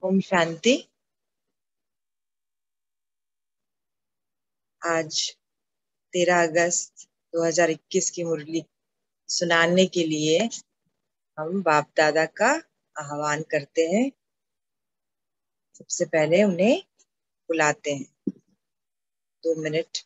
ओम शांति। आज 13 अगस्त 2021 की मुरली सुनाने के लिए हम बाप दादा का आह्वान करते हैं। सबसे पहले उन्हें बुलाते हैं। 2 मिनट।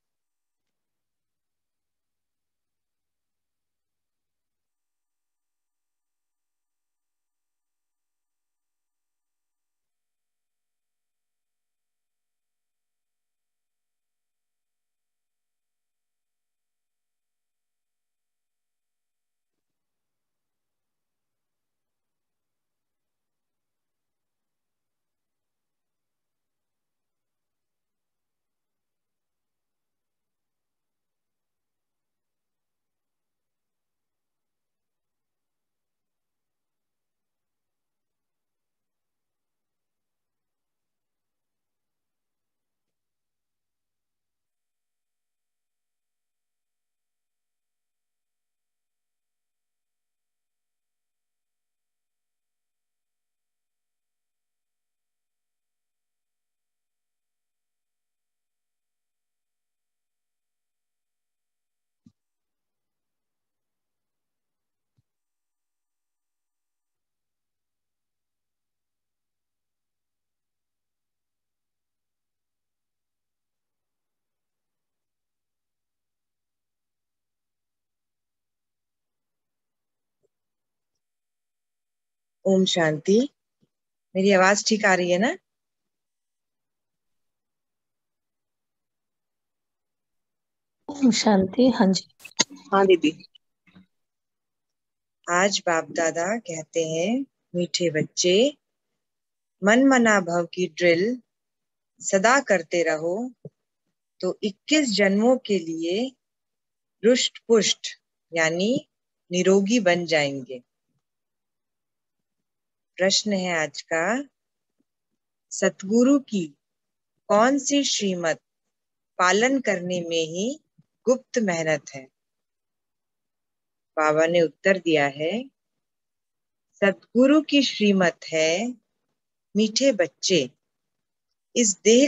ओम शांति। मेरी आवाज ठीक आ रही है ना? ओम शांति। हाँ जी। हाँ दीदी। आज बाप दादा कहते हैं, मीठे बच्चे, मन मना भव की ड्रिल सदा करते रहो तो 21 जन्मों के लिए रुष्ट पुष्ट यानी निरोगी बन जाएंगे। प्रश्न है आज का, सतगुरु की कौन सी श्रीमत पालन करने में ही गुप्त मेहनत है? बाबा ने उत्तर दिया है, सतगुरु की श्रीमत है, मीठे बच्चे, इस देह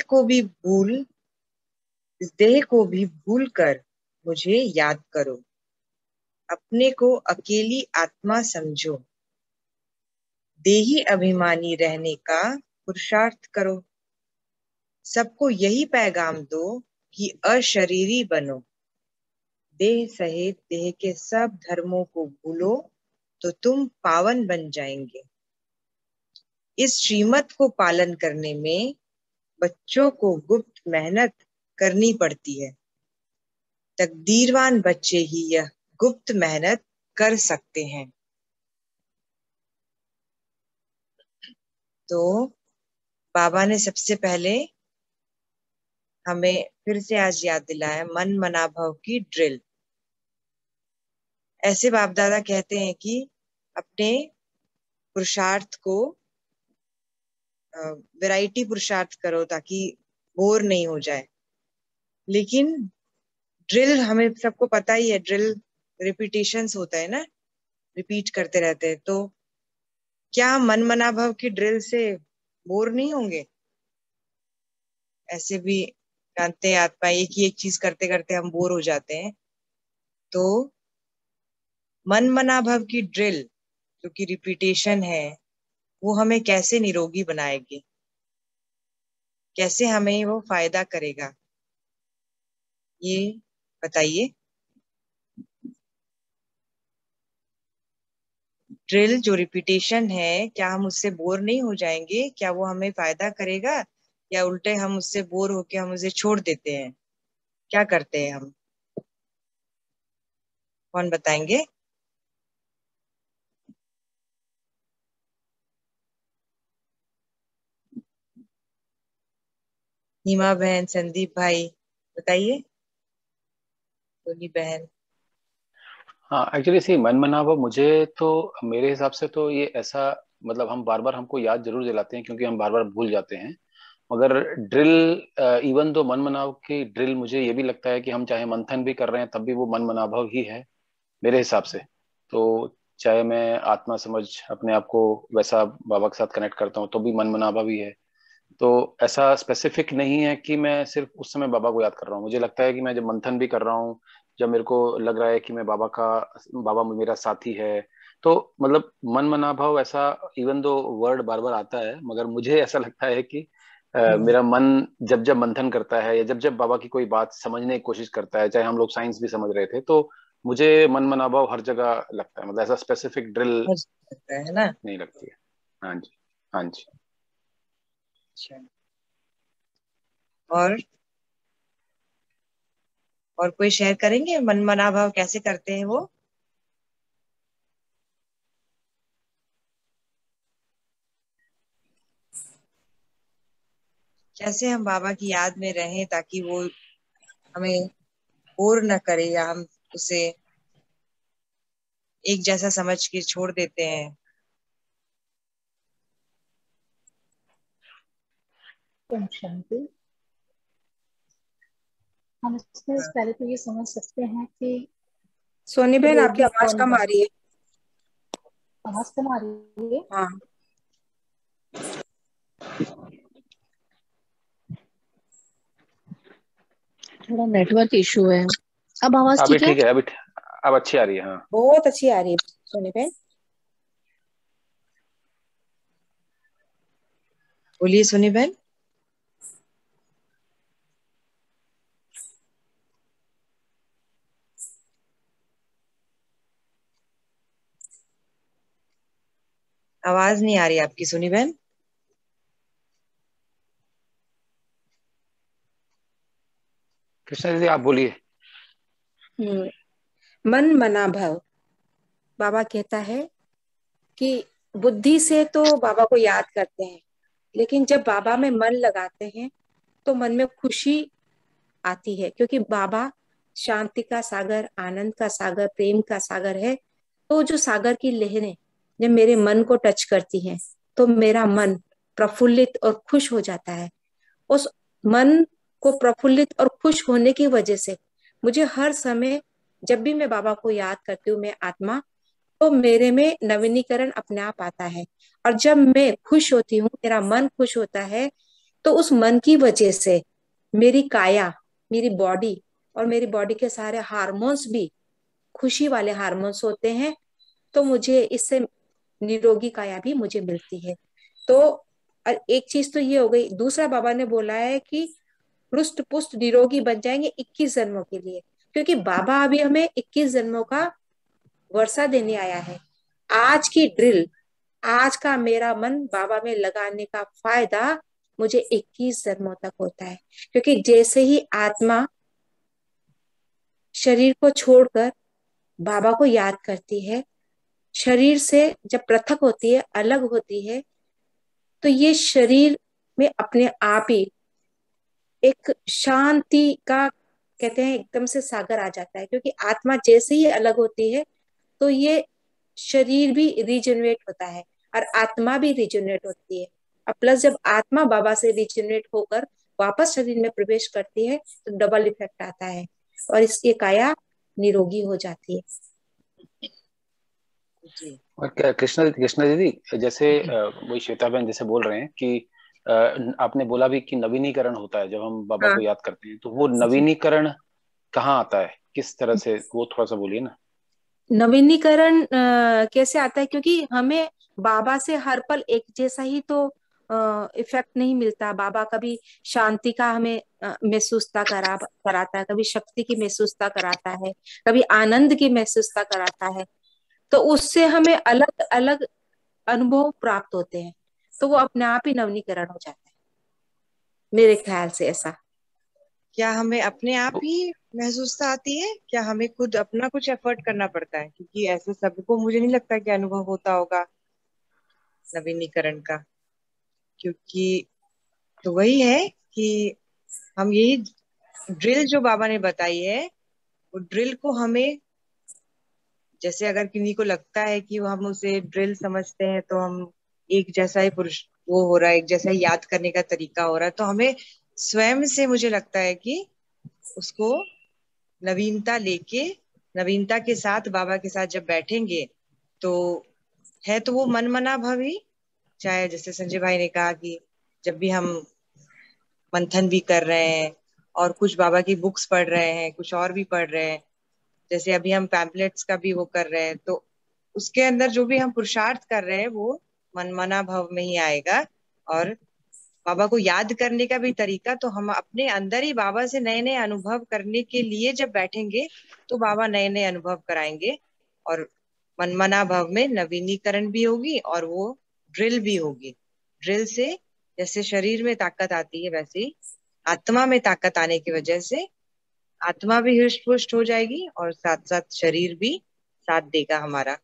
को भी भूल कर मुझे याद करो। अपने को अकेली आत्मा समझो। देही अभिमानी रहने का पुरुषार्थ करो। सबको यही पैगाम दो कि अशरीरी बनो। देह सहित देह के सब धर्मों को भूलो तो तुम पावन बन जाएंगे। इस श्रीमत को पालन करने में बच्चों को गुप्त मेहनत करनी पड़ती है। तकदीरवान बच्चे ही यह गुप्त मेहनत कर सकते हैं। तो बाबा ने सबसे पहले हमें फिर से आज याद दिलाया मन मना भव की ड्रिल। ऐसे बाप दादा कहते हैं कि अपने पुरुषार्थ को वैरायटी पुरुषार्थ करो ताकि बोर नहीं हो जाए। लेकिन ड्रिल हमें सबको पता ही है, ड्रिल रिपीटेशंस होता है ना, रिपीट करते रहते हैं। तो क्या मन मना भव की ड्रिल से बोर नहीं होंगे? ऐसे भी जानते हैं आत्मा एक ही एक चीज करते करते हम बोर हो जाते हैं। तो मन मना भव की ड्रिल जो कि रिपीटेशन है, वो हमें कैसे निरोगी बनाएगी, कैसे हमें वो फायदा करेगा, ये बताइए। ड्रिल जो रिपीटेशन है, क्या हम उससे बोर नहीं हो जाएंगे? क्या वो हमें फायदा करेगा या उल्टे हम उससे बोर होके हम उसे छोड़ देते हैं? क्या करते हैं हम? कौन बताएंगे? नीमा बहन, संदीप भाई, बताइए। सोनी बहन। हाँ एक्चुअली सी मन मनावा मुझे तो मेरे हिसाब से तो ये ऐसा मतलब हम बार बार हमको याद जरूर दिलाते हैं क्योंकि हम बार बार भूल जाते हैं। मगर ड्रिल इवन तो मन मनाव की ड्रिल मुझे ये भी लगता है कि हम चाहे मंथन भी कर रहे हैं तब भी वो मन मनाभव ही है मेरे हिसाब से। तो चाहे मैं आत्मा समझ अपने आप को वैसा बाबा के साथ कनेक्ट करता हूँ तो भी मन मनावा भी है। तो ऐसा स्पेसिफिक नहीं है कि मैं सिर्फ उस समय बाबा को याद कर रहा हूँ। मुझे लगता है कि मैं जब मंथन भी कर रहा हूँ, जब मेरे को लग रहा है कि मैं बाबा मेरा साथी है, तो मतलब मन मना भाव ऐसा, इवन दो वर्ड बार बार आता है, मगर मुझे ऐसा लगता है कि मेरा मन जब जब मंथन करता है या जब जब बाबा की कोई बात समझने की कोशिश करता है, चाहे हम लोग साइंस भी समझ रहे थे, तो मुझे मन मना भाव हर जगह लगता है। मतलब ऐसा स्पेसिफिक ड्रिल लगता है ना। नहीं लगती है। हाँ जी। हाँ जी। अच्छा। और और कोई शेयर करेंगे मन मना भाव कैसे करते हैं वो? कैसे हम बाबा की याद में रहें ताकि वो हमें बोर न करे, या हम उसे एक जैसा समझ के छोड़ देते हैं। ओम शांति। हम इसमें हाँ। पहले तो ये समझ सकते हैं कि सोनी बहन, आपकी रोगी आवाज कौन कम है। आ रही है। आवाज कम आ रही है। हाँ, थोड़ा नेटवर्क इशू है। अब आवाज अभी ठीक है। ठीक है, अब अच्छी आ रही है। हाँ। बहुत अच्छी आ रही है सोनी बहन। बोलिए सुनी बहन। आवाज नहीं आ रही आपकी सुनी बहन। कृष्णा दीदी आप बोलिए। मन मना भव। बाबा कहता है कि बुद्धि से तो बाबा को याद करते हैं, लेकिन जब बाबा में मन लगाते हैं तो मन में खुशी आती है, क्योंकि बाबा शांति का सागर, आनंद का सागर, प्रेम का सागर है। तो जो सागर की लहरें जब मेरे मन को टच करती हैं तो मेरा मन प्रफुल्लित और खुश हो जाता है। उस मन को प्रफुल्लित और खुश होने की वजह से मुझे हर समय, जब भी मैं बाबा को याद करती हूँ, मैं आत्मा, तो मेरे में नवीनीकरण अपने आप आता है। और जब मैं खुश होती हूँ, मेरा मन खुश होता है, तो उस मन की वजह से मेरी काया, मेरी बॉडी और मेरी बॉडी के सारे हार्मोन्स भी खुशी वाले हार्मोन्स होते हैं। तो मुझे इससे निरोगी काया भी मुझे मिलती है। तो एक चीज तो ये हो गई। दूसरा, बाबा ने बोला है कि रुष्ट पुष्ट निरोगी बन जाएंगे 21 जन्मों के लिए, क्योंकि बाबा अभी हमें 21 जन्मों का वर्षा देने आया है। आज की ड्रिल, आज का मेरा मन बाबा में लगाने का फायदा मुझे 21 जन्मों तक होता है। क्योंकि जैसे ही आत्मा शरीर को छोड़कर बाबा को याद करती है, शरीर से जब पृथक होती है, अलग होती है, तो ये शरीर में अपने आप ही एक शांति का, कहते हैं, एकदम से सागर आ जाता है। क्योंकि आत्मा जैसे ही अलग होती है तो ये शरीर भी रिजेनरेट होता है और आत्मा भी रिजेनरेट होती है। और प्लस जब आत्मा बाबा से रिजेनरेट होकर वापस शरीर में प्रवेश करती है तो डबल इफेक्ट आता है और इसकी काया निरोगी हो जाती है। जी। और कृष्णा दीदी जैसे वही श्वेता बहन जैसे बोल रहे हैं कि आपने बोला भी कि नवीनीकरण होता है जब हम बाबा हाँ को याद करते हैं, तो वो जी। नवीनीकरण कहाँ आता है, किस तरह से, वो थोड़ा सा बोलिए ना। नवीनीकरण कैसे आता है? क्योंकि हमें बाबा से हर पल एक जैसा ही तो इफेक्ट नहीं मिलता। बाबा कभी शांति का हमें महसूसता कराता है, कभी शक्ति की महसूसता कराता है, कभी आनंद की महसूसता कराता है। तो उससे हमें अलग अलग अनुभव प्राप्त होते हैं। तो वो अपने आप ही नवीनीकरण हो जाता है, मेरे ख्याल से ऐसा। क्या हमें अपने आप तो ही महसूसता आती है, क्या हमें खुद अपना कुछ एफर्ट करना पड़ता है? क्योंकि ऐसे सबको मुझे नहीं लगता कि अनुभव होता होगा नवीनीकरण का। क्योंकि तो वही है कि हम यही ड्रिल जो बाबा ने बताई है, वो ड्रिल को हमें, जैसे अगर किन्हीं को लगता है कि वो हम उसे ड्रिल समझते हैं तो हम एक जैसा ही पुरुष वो हो रहा है, एक जैसा ही याद करने का तरीका हो रहा है, तो हमें स्वयं से, मुझे लगता है कि उसको नवीनता लेके, नवीनता के साथ बाबा के साथ जब बैठेंगे तो है तो वो मन मना भाव ही, चाहे जैसे संजय भाई ने कहा कि जब भी हम मंथन भी कर रहे हैं और कुछ बाबा की बुक्स पढ़ रहे हैं, कुछ और भी पढ़ रहे हैं, जैसे अभी हम पैम्पलेट्स का भी वो कर रहे हैं, तो उसके अंदर जो भी हम पुरुषार्थ कर रहे हैं वो मनमना भाव में ही आएगा। और बाबा को याद करने का भी तरीका, तो हम अपने अंदर ही बाबा से नए नए अनुभव करने के लिए जब बैठेंगे तो बाबा नए नए अनुभव कराएंगे, और मनमना भाव में नवीनीकरण भी होगी और वो ड्रिल भी होगी। ड्रिल से जैसे शरीर में ताकत आती है, वैसे ही आत्मा में ताकत आने की वजह से आत्मा भी हृष्ट पुष्ट हो जाएगी और साथ साथ शरीर भी साथ देगा हमारा।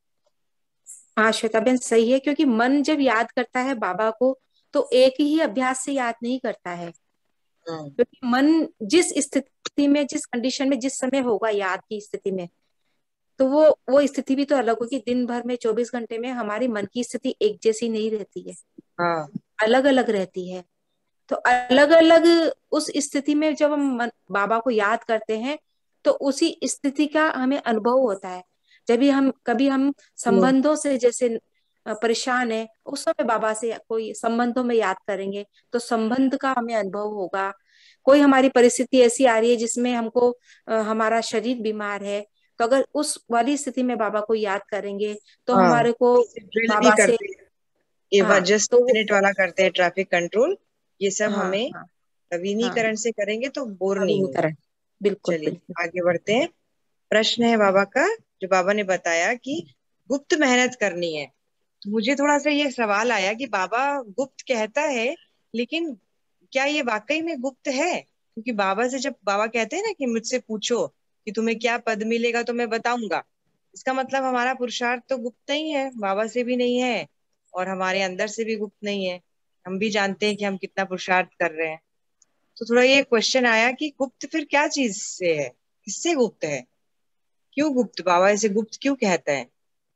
हाँ श्वेता बहन सही है, क्योंकि मन जब याद करता है बाबा को तो एक ही अभ्यास से याद नहीं करता है, क्योंकि मन जिस स्थिति में, जिस कंडीशन में, जिस समय होगा याद की स्थिति में, तो वो स्थिति भी तो अलग होगी। दिन भर में 24 घंटे में हमारी मन की स्थिति एक जैसी नहीं रहती है, हाँ अलग अलग रहती है। तो अलग अलग उस स्थिति में जब हम बाबा को याद करते हैं तो उसी स्थिति का हमें अनुभव होता है। जब भी हम कभी हम संबंधों से जैसे परेशान है, उस समय बाबा से कोई संबंधों में याद करेंगे तो संबंध का हमें अनुभव होगा। कोई हमारी परिस्थिति ऐसी आ रही है जिसमें हमको हमारा शरीर बीमार है, तो अगर उस वाली स्थिति में बाबा को याद करेंगे तो हाँ, हमारे को ड्रिल भी बाबा से, करते हैं, ये हाँ जस्ट तो मिनट वाला करते हैं, ट्रैफिक कंट्रोल, ये सब हाँ हमें हाँ हाँ नवीनीकरण से करेंगे तो बोर नहीं होगा। नवीनीकरण, बिल्कुल चलिए बिल्कुल। आगे बढ़ते हैं। प्रश्न है बाबा का, जो बाबा ने बताया कि गुप्त मेहनत करनी है, तो मुझे थोड़ा सा ये सवाल आया कि बाबा गुप्त कहता है, लेकिन क्या ये वाकई में गुप्त है? क्योंकि बाबा से जब बाबा कहते हैं ना कि मुझसे पूछो कि तुम्हें क्या पद मिलेगा तो मैं बताऊंगा, इसका मतलब हमारा पुरुषार्थ तो गुप्त नहीं है, बाबा से भी नहीं है और हमारे अंदर से भी गुप्त नहीं है। हम भी जानते हैं कि हम कितना पुरुषार्थ कर रहे हैं। तो थोड़ा ये क्वेश्चन आया कि गुप्त फिर क्या चीज से है, किससे गुप्त है, क्यों गुप्त, बाबा इसे गुप्त क्यों कहता है?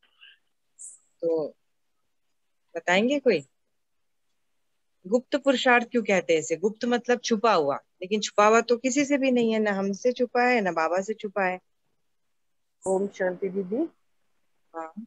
तो बताएंगे कोई? गुप्त पुरुषार्थ क्यों कहते हैं इसे? गुप्त मतलब छुपा हुआ, लेकिन छुपा हुआ तो किसी से भी नहीं है, ना हमसे छुपा है ना बाबा से छुपा है। ओम शांति दीदी। हाँ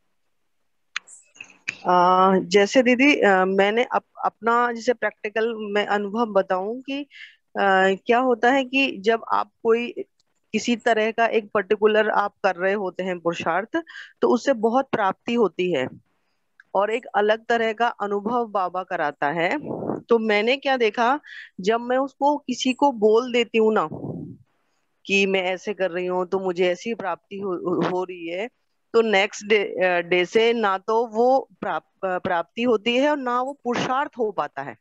जैसे दीदी मैंने अपना जैसे प्रैक्टिकल में अनुभव बताऊं कि क्या होता है कि जब आप कोई किसी तरह का एक पर्टिकुलर आप कर रहे होते हैं पुरुषार्थ, तो उससे बहुत प्राप्ति होती है और एक अलग तरह का अनुभव बाबा कराता है। तो मैंने क्या देखा, जब मैं उसको किसी को बोल देती हूँ ना कि मैं ऐसे कर रही हूँ तो मुझे ऐसी प्राप्ति हो रही है, तो नेक्स्ट डे से ना तो वो प्राप्ति होती है और ना वो पुरुषार्थ हो पाता है।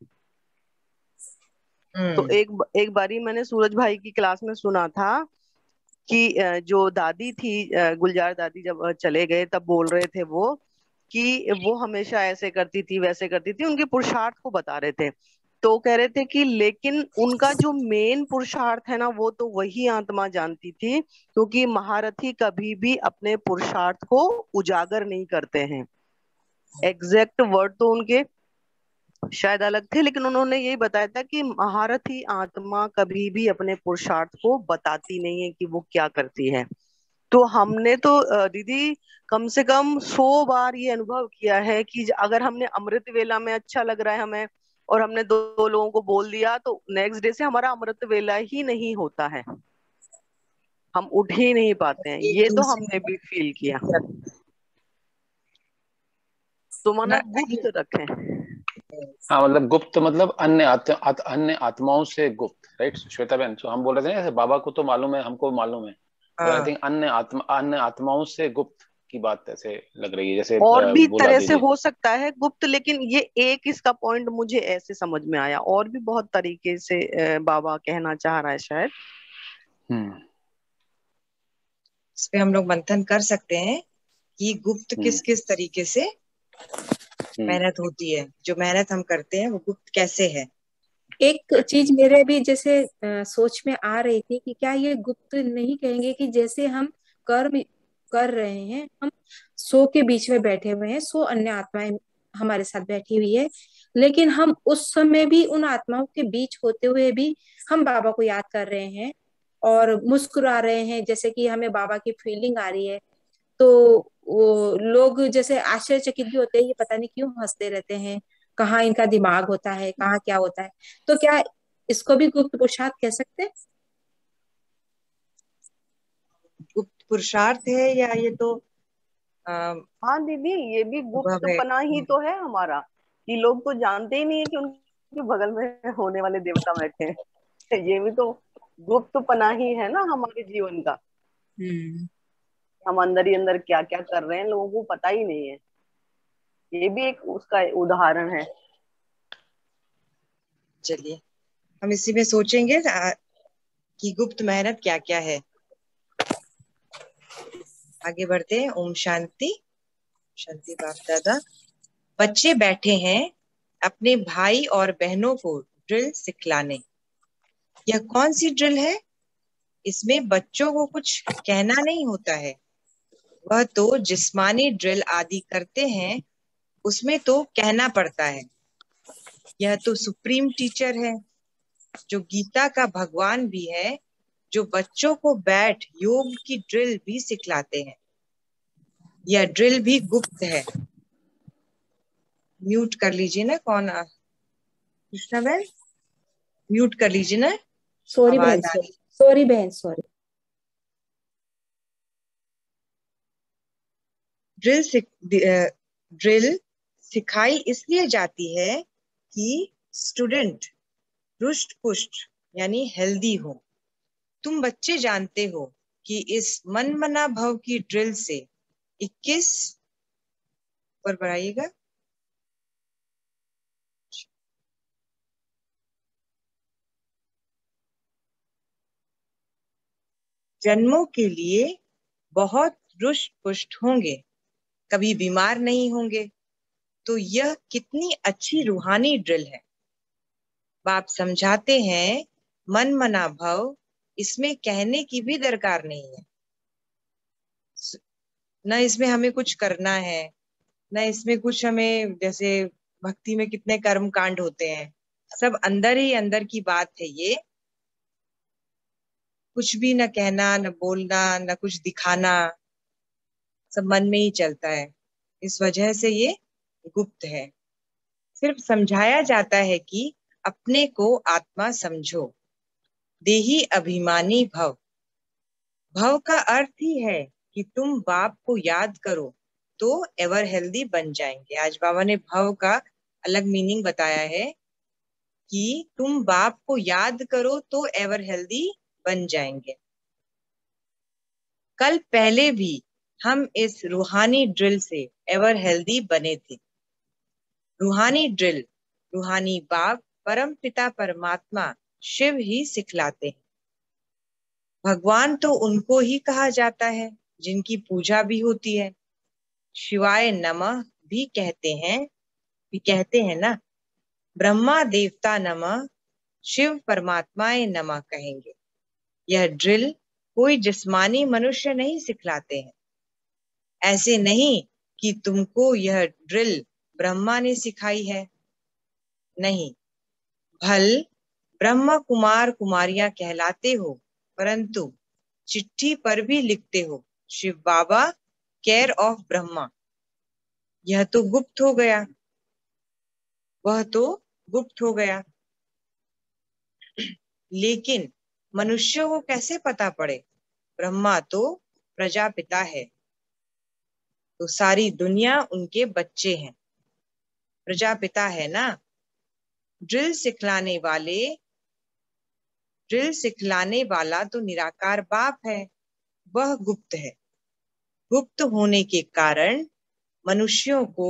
तो एक बारी मैंने सूरज भाई की क्लास में सुना था कि जो दादी थी, गुलजार दादी जब चले गए तब बोल रहे थे वो कि वो हमेशा ऐसे करती थी वैसे करती थी, उनके पुरुषार्थ को बता रहे थे। तो कह रहे थे कि लेकिन उनका जो मेन पुरुषार्थ है ना वो तो वही आत्मा जानती थी, क्योंकि महारथी कभी भी अपने पुरुषार्थ को उजागर नहीं करते हैं। एग्जैक्ट वर्ड तो उनके शायद अलग थे, लेकिन उन्होंने यही बताया था कि महारथी आत्मा कभी भी अपने पुरुषार्थ को बताती नहीं है कि वो क्या करती है। तो हमने तो दीदी कम से कम 100 बार ये अनुभव किया है कि अगर हमने अमृत वेला में अच्छा लग रहा है हमें और हमने दो लोगों को बोल दिया, तो नेक्स्ट डे से हमारा अमृत वेला ही नहीं होता है, हम उठ ही नहीं पाते हैं। एक ये तो दूसरे हमने भी फील किया। को तो माना ना, गुप्त रखें। हाँ मतलब गुप्त मतलब अन्य आत्माओं से गुप्त, राइट श्वेता बहन? तो हम बोल रहे थे जैसे बाबा को तो मालूम है, हमको मालूम है, मगर आई हाँ थिंक अन्य आत्माओं से गुप्त की बात ऐसे लग रही है, जैसे और भी बोला तरह से दीजिए। हो सकता है गुप्त, लेकिन ये एक इसका पॉइंट मुझे ऐसे समझ में आया, और भी बहुत तरीके से बाबा कहना चाह रहा है शायद। हम्म इस पे हम लोग मंथन कर सकते हैं कि गुप्त हम्म किस किस तरीके से हम्म मेहनत होती है, जो मेहनत हम करते हैं वो गुप्त कैसे है। एक चीज मेरे भी जैसे सोच में आ रही थी कि क्या ये गुप्त नहीं कहेंगे कि जैसे हम कर्म कर रहे हैं, हम सो के बीच में बैठे हुए हैं, सो अन्य आत्माएं हमारे साथ बैठी हुई है, लेकिन हम उस समय भी उन आत्माओं के बीच होते हुए भी हम बाबा को याद कर रहे हैं और मुस्कुरा रहे हैं, जैसे कि हमें बाबा की फीलिंग आ रही है। तो वो लोग जैसे आश्चर्यचकित भी होते हैं, ये पता नहीं क्यों हंसते रहते हैं, कहाँ इनका दिमाग होता है, कहाँ क्या होता है। तो क्या इसको भी गुप्त पुरुषार्थ कह सकते हैं? गुप्त पुरुषार्थ है या ये तो हाँ दीदी, ये भी अनुभव गुप्त है। पना ही तो है हमारा, कि लोग तो जानते ही नहीं है कि उनके बगल में होने वाले देवता बैठे हैं। ये भी तो गुप्त पना ही है ना हमारे जीवन का। हम्म। हम अंदर ही अंदर क्या क्या कर रहे हैं लोगों को पता ही नहीं है। ये भी एक उसका उदाहरण है। चलिए हम इसी में सोचेंगे कि गुप्त मेहनत क्या क्या है। आगे बढ़ते हैं। ओम शांति। शांति बाप दादा। बच्चे बैठे हैं अपने भाई और बहनों को ड्रिल सिखलाने। यह कौन सी ड्रिल है? इसमें बच्चों को कुछ कहना नहीं होता है। वह तो जिस्मानी ड्रिल आदि करते हैं, उसमें तो कहना पड़ता है। यह तो सुप्रीम टीचर है, जो गीता का भगवान भी है, जो बच्चों को बैठ योग की ड्रिल भी सिखलाते हैं। यह ड्रिल भी गुप्त है। म्यूट कर लीजिए ना, कौन कृष्णा बहन, म्यूट कर लीजिए ना, सॉरी बहन, आवाज आ सॉरी रही। सॉरी बहन, सॉरी। ड्रिल सिखाई इसलिए जाती है कि स्टूडेंट रुष्ट पुष्ट यानी हेल्दी हो। तुम बच्चे जानते हो कि इस मन मना भव की ड्रिल से 21 पर बढ़ाइएगा। जन्मों के लिए बहुत रुष्ट पुष्ट होंगे, कभी बीमार नहीं होंगे। तो यह कितनी अच्छी रूहानी ड्रिल है। बाप समझाते हैं मन मना भव, इसमें कहने की भी दरकार नहीं है। न इसमें हमें कुछ करना है, न इसमें कुछ हमें, जैसे भक्ति में कितने कर्म कांड होते हैं, सब अंदर ही अंदर की बात है। ये कुछ भी न कहना, न बोलना, न कुछ दिखाना, सब मन में ही चलता है। इस वजह से ये गुप्त है। सिर्फ समझाया जाता है कि अपने को आत्मा समझो, देही अभिमानी भव। भव का अर्थ ही है कि तुम बाप को याद करो तो एवर हेल्दी बन जाएंगे। आज बाबा ने भव का अलग मीनिंग बताया है कि तुम बाप को याद करो तो एवर हेल्दी बन जाएंगे। कल पहले भी हम इस रूहानी ड्रिल से एवर हेल्दी बने थे। रूहानी ड्रिल रूहानी बाप परम पिता परमात्मा शिव ही सिखलाते हैं। भगवान तो उनको ही कहा जाता है जिनकी पूजा भी होती है। शिवाय नमः भी कहते हैं ना। ब्रह्मा देवता नमः, शिव परमात्माए नमः कहेंगे। यह ड्रिल कोई जिस्मानी मनुष्य नहीं सिखलाते हैं। ऐसे नहीं कि तुमको यह ड्रिल ब्रह्मा ने सिखाई है, नहीं। भल ब्रह्म कुमार कुमारियां कहलाते हो, परंतु चिट्ठी पर भी लिखते हो शिव बाबा केयर ऑफ ब्रह्मा। यह तो गुप्त हो गया, वह तो गुप्त हो गया। लेकिन मनुष्यों को कैसे पता पड़े? ब्रह्मा तो प्रजापिता है, तो सारी दुनिया उनके बच्चे हैं। प्रजापिता है ना। ड्रिल सिखलाने वाला तो निराकार बाप है, वह गुप्त है। गुप्त होने के कारण मनुष्यों को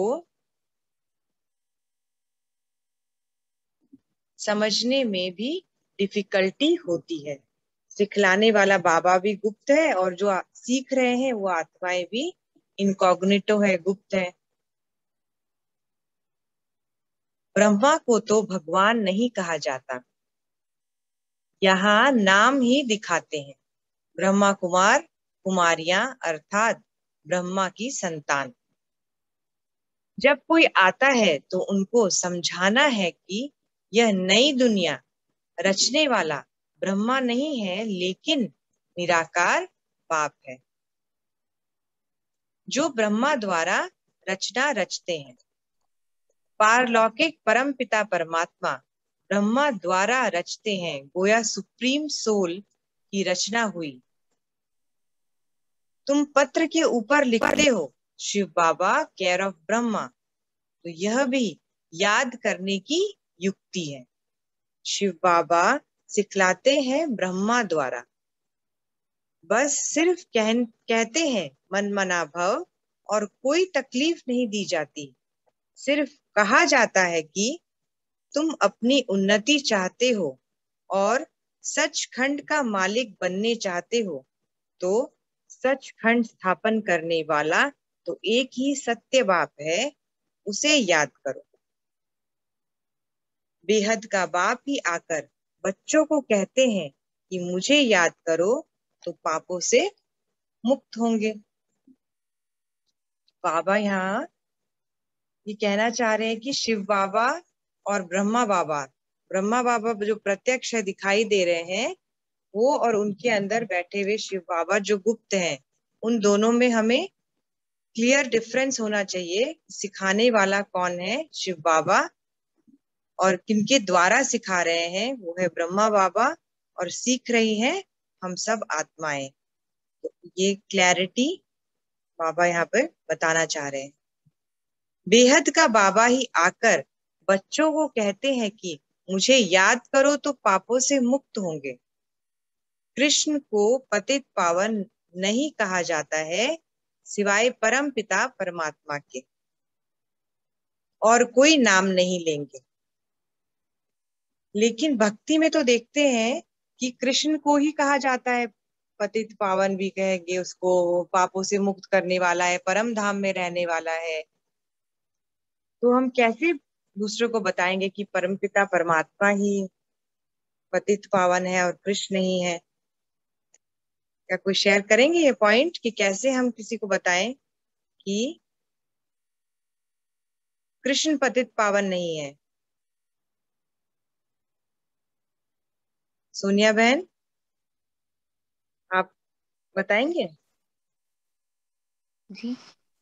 समझने में भी डिफिकल्टी होती है। सिखलाने वाला बाबा भी गुप्त है, और जो सीख रहे हैं वो आत्माएं भी इनकॉग्निटो है, गुप्त है। ब्रह्मा को तो भगवान नहीं कहा जाता, यहाँ नाम ही दिखाते हैं। ब्रह्मा कुमार कुमारियां अर्थात ब्रह्मा की संतान। जब कोई आता है तो उनको समझाना है कि यह नई दुनिया रचने वाला ब्रह्मा नहीं है, लेकिन निराकार बाप है। जो ब्रह्मा द्वारा रचना रचते हैं। पारलौकिक परम पिता परमात्मा ब्रह्मा द्वारा रचते हैं, गोया सुप्रीम सोल की रचना हुई। तुम पत्र के ऊपर लिखते हो शिव बाबा केयर ऑफ ब्रह्मा, तो यह भी याद करने की युक्ति है। शिव बाबा सिखलाते हैं ब्रह्मा द्वारा, बस सिर्फ कहते हैं मन मना भव, और कोई तकलीफ नहीं दी जाती। सिर्फ कहा जाता है कि तुम अपनी उन्नति चाहते हो और सचखंड का मालिक बनने चाहते हो, तो सचखंड स्थापन करने वाला तो एक ही सत्य बाप है, उसे याद करो। बेहद का बाप ही आकर बच्चों को कहते हैं कि मुझे याद करो, तो पापों से मुक्त होंगे। बाबा यहाँ ये कहना चाह रहे हैं कि शिव बाबा और ब्रह्मा बाबा जो प्रत्यक्ष है दिखाई दे रहे हैं, वो और उनके अंदर बैठे हुए शिव बाबा जो गुप्त हैं, उन दोनों में हमें क्लियर डिफरेंस होना चाहिए। सिखाने वाला कौन है? शिव बाबा, और किनके द्वारा सिखा रहे हैं? वो है ब्रह्मा बाबा, और सीख रही हैं हम सब आत्माएं। तो ये क्लैरिटी बाबा यहाँ पर बताना चाह रहे हैं। बेहद का बाबा ही आकर बच्चों को कहते हैं कि मुझे याद करो, तो पापों से मुक्त होंगे। कृष्ण को पतित पावन नहीं कहा जाता है सिवाय परम पिता परमात्मा के, और कोई नाम नहीं लेंगे। लेकिन भक्ति में तो देखते हैं कि कृष्ण को ही कहा जाता है पतित पावन, भी कहेंगे उसको, पापों से मुक्त करने वाला है, परम धाम में रहने वाला है। तो हम कैसे दूसरों को बताएंगे कि परमपिता परमात्मा ही पतित पावन है और कृष्ण नहीं है? क्या कोई शेयर करेंगे ये पॉइंट कि कैसे हम किसी को बताएं कि कृष्ण पतित पावन नहीं है? सोनिया बहन, आप बताएंगे? जी।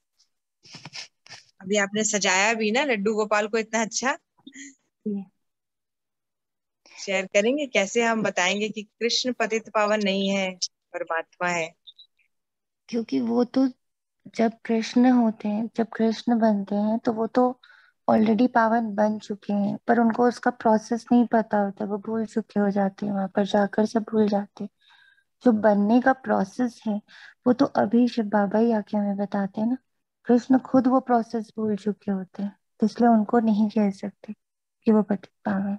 अभी आपने सजाया भी ना लड्डू गोपाल को इतना अच्छा, शेयर करेंगे कैसे हम बताएंगे कि कृष्ण पतित पावन नहीं है, परमात्मा है? क्योंकि वो तो जब कृष्ण होते हैं, जब कृष्ण बनते हैं, तो वो तो ऑलरेडी पावन बन चुके हैं, पर उनको उसका प्रोसेस नहीं पता होता, वो भूल चुके हो जाते हैं, वहां पर जाकर सब भूल जाते हैं। जो बनने का प्रोसेस है वो तो अभी शिव बाबा ही आके हमें बताते हैं ना। कृष्ण खुद वो प्रोसेस भूल चुके होते हैं, तो इसलिए उनको नहीं कह सकते कि वो पतित पावन।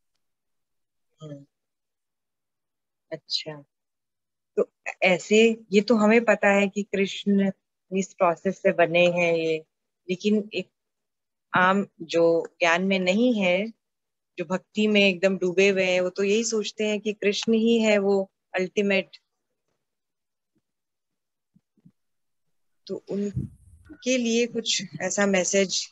अच्छा, तो ऐसे ये तो हमें पता है कि कृष्ण इस प्रोसेस से बने हैं ये, लेकिन एक आम जो ज्ञान में नहीं है, जो भक्ति में एकदम डूबे हुए हैं, वो तो यही सोचते हैं कि कृष्ण ही है वो अल्टीमेट। तो उनके लिए कुछ ऐसा मैसेज?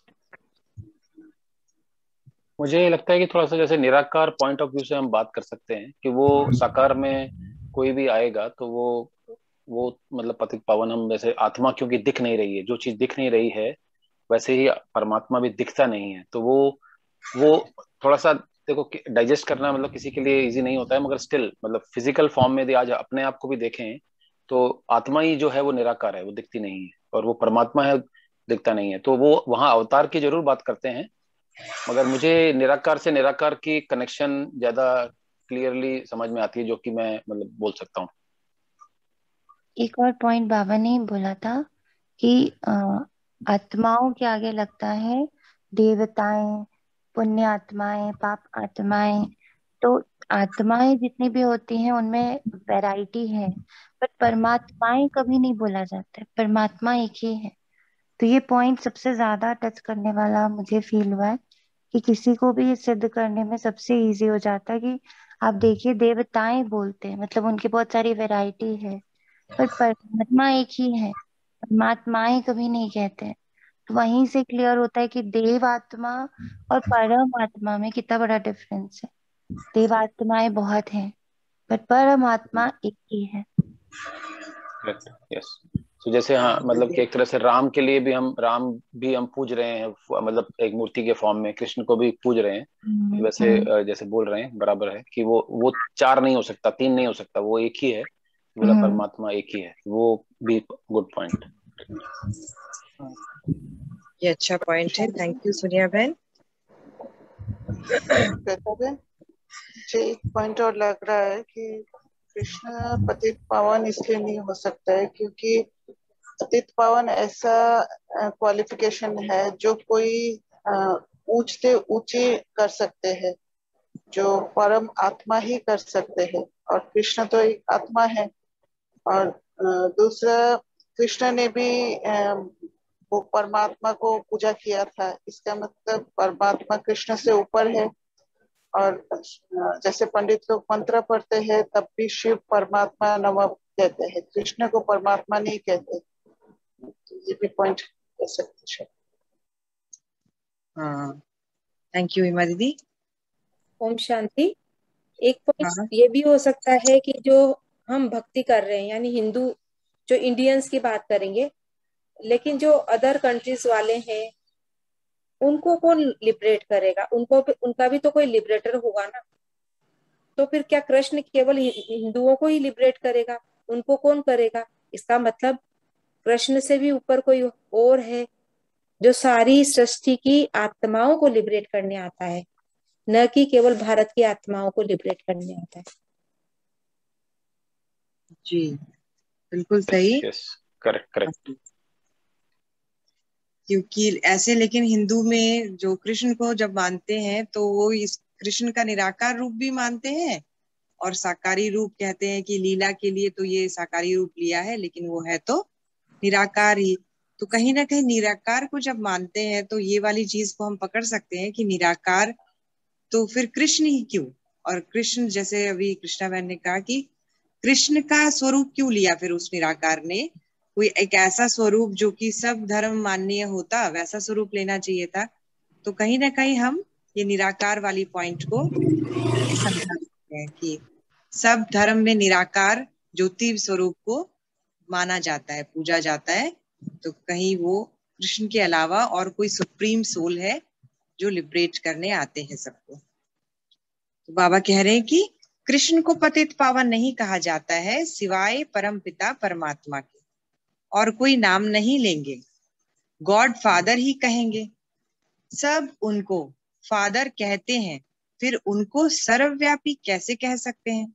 मुझे लगता है कि थोड़ा सा जैसे निराकार पॉइंट ऑफ व्यू से हम बात कर सकते हैं कि वो साकार में कोई भी आएगा तो वो मतलब पतित पावन, हम जैसे आत्मा क्योंकि दिख नहीं रही है, जो चीज दिख नहीं रही है वैसे ही परमात्मा भी दिखता नहीं है, तो वो थोड़ा सा देखो डाइजेस्ट करना मतलब किसी के लिए इजी नहीं होता है, मगर स्टिल मतलब फिजिकल फॉर्म में यदि आज अपने आप को भी देखें तो आत्मा ही जो है वो निराकार है, वो दिखती नहीं है, और वो परमात्मा है, दिखता नहीं है। तो वो वहां अवतार की जरूर बात करते हैं, मगर मुझे निराकार से निराकार की कनेक्शन ज्यादा क्लियरली समझ में आती है, जो कि मैं मतलब बोल सकता हूँ। एक और पॉइंट बाबा ने बोला था कि आत्माओं के आगे लगता है देवताएं, पुण्य आत्माएं, पाप आत्माएं। तो आत्माएं जितनी भी होती हैं उनमें वैरायटी है, पर परमात्माएं कभी नहीं बोला जाता है, परमात्मा एक ही है। तो ये पॉइंट सबसे ज्यादा टच करने वाला मुझे फील हुआ है कि किसी को भी ये सिद्ध करने में सबसे इजी हो जाता है कि आप देखिए देवताएं बोलते हैं, मतलब उनकी बहुत सारी वैरायटी है, पर परमात्मा एक ही है, परमात्माएं कभी नहीं कहते हैं। तो वहीं से क्लियर होता है कि देव आत्मा और परम आत्मा में कितना बड़ा डिफरेंस है। देव आत्माएं बहुत हैं, पर परम आत्मा एक ही है। Correct, yes. तो जैसे हाँ, मतलब कि बिल्कुल। एक तरह से राम भी हम पूज रहे हैं, मतलब एक मूर्ति के फॉर्म में कृष्ण को भी पूज रहे हैं। हम्म, वैसे जैसे बोल रहे हैं बराबर है कि वो चार नहीं हो सकता, तीन नहीं हो सकता, वो एक ही है, बोला हम्म। परमात्मा एक ही है, वो भी गुड पॉइंट। ये अच्छा पॉइंट है, थैंक यू सोनिया बहन। कहता है मुझे एक पॉइंट और लग रहा है कि कृष्ण पतित पावन इसलिए नहीं हो सकता है क्योंकि पतित पावन ऐसा क्वालिफिकेशन है जो कोई ऊंचते ऊंचे कर सकते हैं, जो परम आत्मा ही कर सकते हैं, और कृष्ण तो एक आत्मा है। और दूसरा, कृष्ण ने भी वो परमात्मा को पूजा किया था, इसका मतलब परमात्मा कृष्ण से ऊपर है। और जैसे पंडित लोग मंत्र पढ़ते हैं तब भी शिव परमात्मा नमः कहते हैं, कृष्ण को परमात्मा नहीं कहते। तो ये भी पॉइंट कह सकते हैं। हाँ, थैंक यू हिमा दीदी। ओम शांति। एक पॉइंट हाँ। ये भी हो सकता है कि जो हम भक्ति कर रहे हैं, यानी हिंदू, जो इंडियंस की बात करेंगे, लेकिन जो अदर कंट्रीज वाले हैं उनको कौन लिबरेट करेगा? उनका भी तो कोई लिबरेटर होगा ना। तो फिर क्या कृष्ण केवल हिंदुओं को ही लिबरेट करेगा? उनको कौन करेगा? इसका मतलब कृष्ण से भी ऊपर कोई और है जो सारी सृष्टि की आत्माओं को लिबरेट करने आता है, न कि केवल भारत की आत्माओं को लिबरेट करने आता है। जी बिल्कुल सही। Yes, correct correct. क्योंकि ऐसे, लेकिन हिंदू में जो कृष्ण को जब मानते हैं तो वो इस कृष्ण का निराकार रूप भी मानते हैं, और साकारी रूप कहते हैं कि लीला के लिए तो ये साकारी रूप लिया है, लेकिन वो है तो निराकार ही। तो कहीं ना कहीं निराकार को जब मानते हैं तो ये वाली चीज को हम पकड़ सकते हैं कि निराकार तो फिर कृष्ण ही क्यों। और कृष्ण, जैसे अभी कृष्णा बहन ने कहा कि कृष्ण का स्वरूप क्यों लिया फिर उस निराकार ने, कोई एक ऐसा स्वरूप जो कि सब धर्म मान्य होता, वैसा स्वरूप लेना चाहिए था। तो कहीं ना कहीं हम ये निराकार वाली पॉइंट को समझा सकते हैं कि सब धर्म में निराकार ज्योति स्वरूप को माना जाता है, पूजा जाता है। तो कहीं वो कृष्ण के अलावा और कोई सुप्रीम सोल है जो लिबरेट करने आते हैं सबको। तो बाबा कह रहे हैं कि कृष्ण को पतित पावन नहीं कहा जाता है सिवाय परम पिता परमात्मा के, और कोई नाम नहीं लेंगे, गॉड फादर ही कहेंगे। सब उनको फादर कहते हैं, फिर उनको सर्वव्यापी कैसे कह सकते हैं?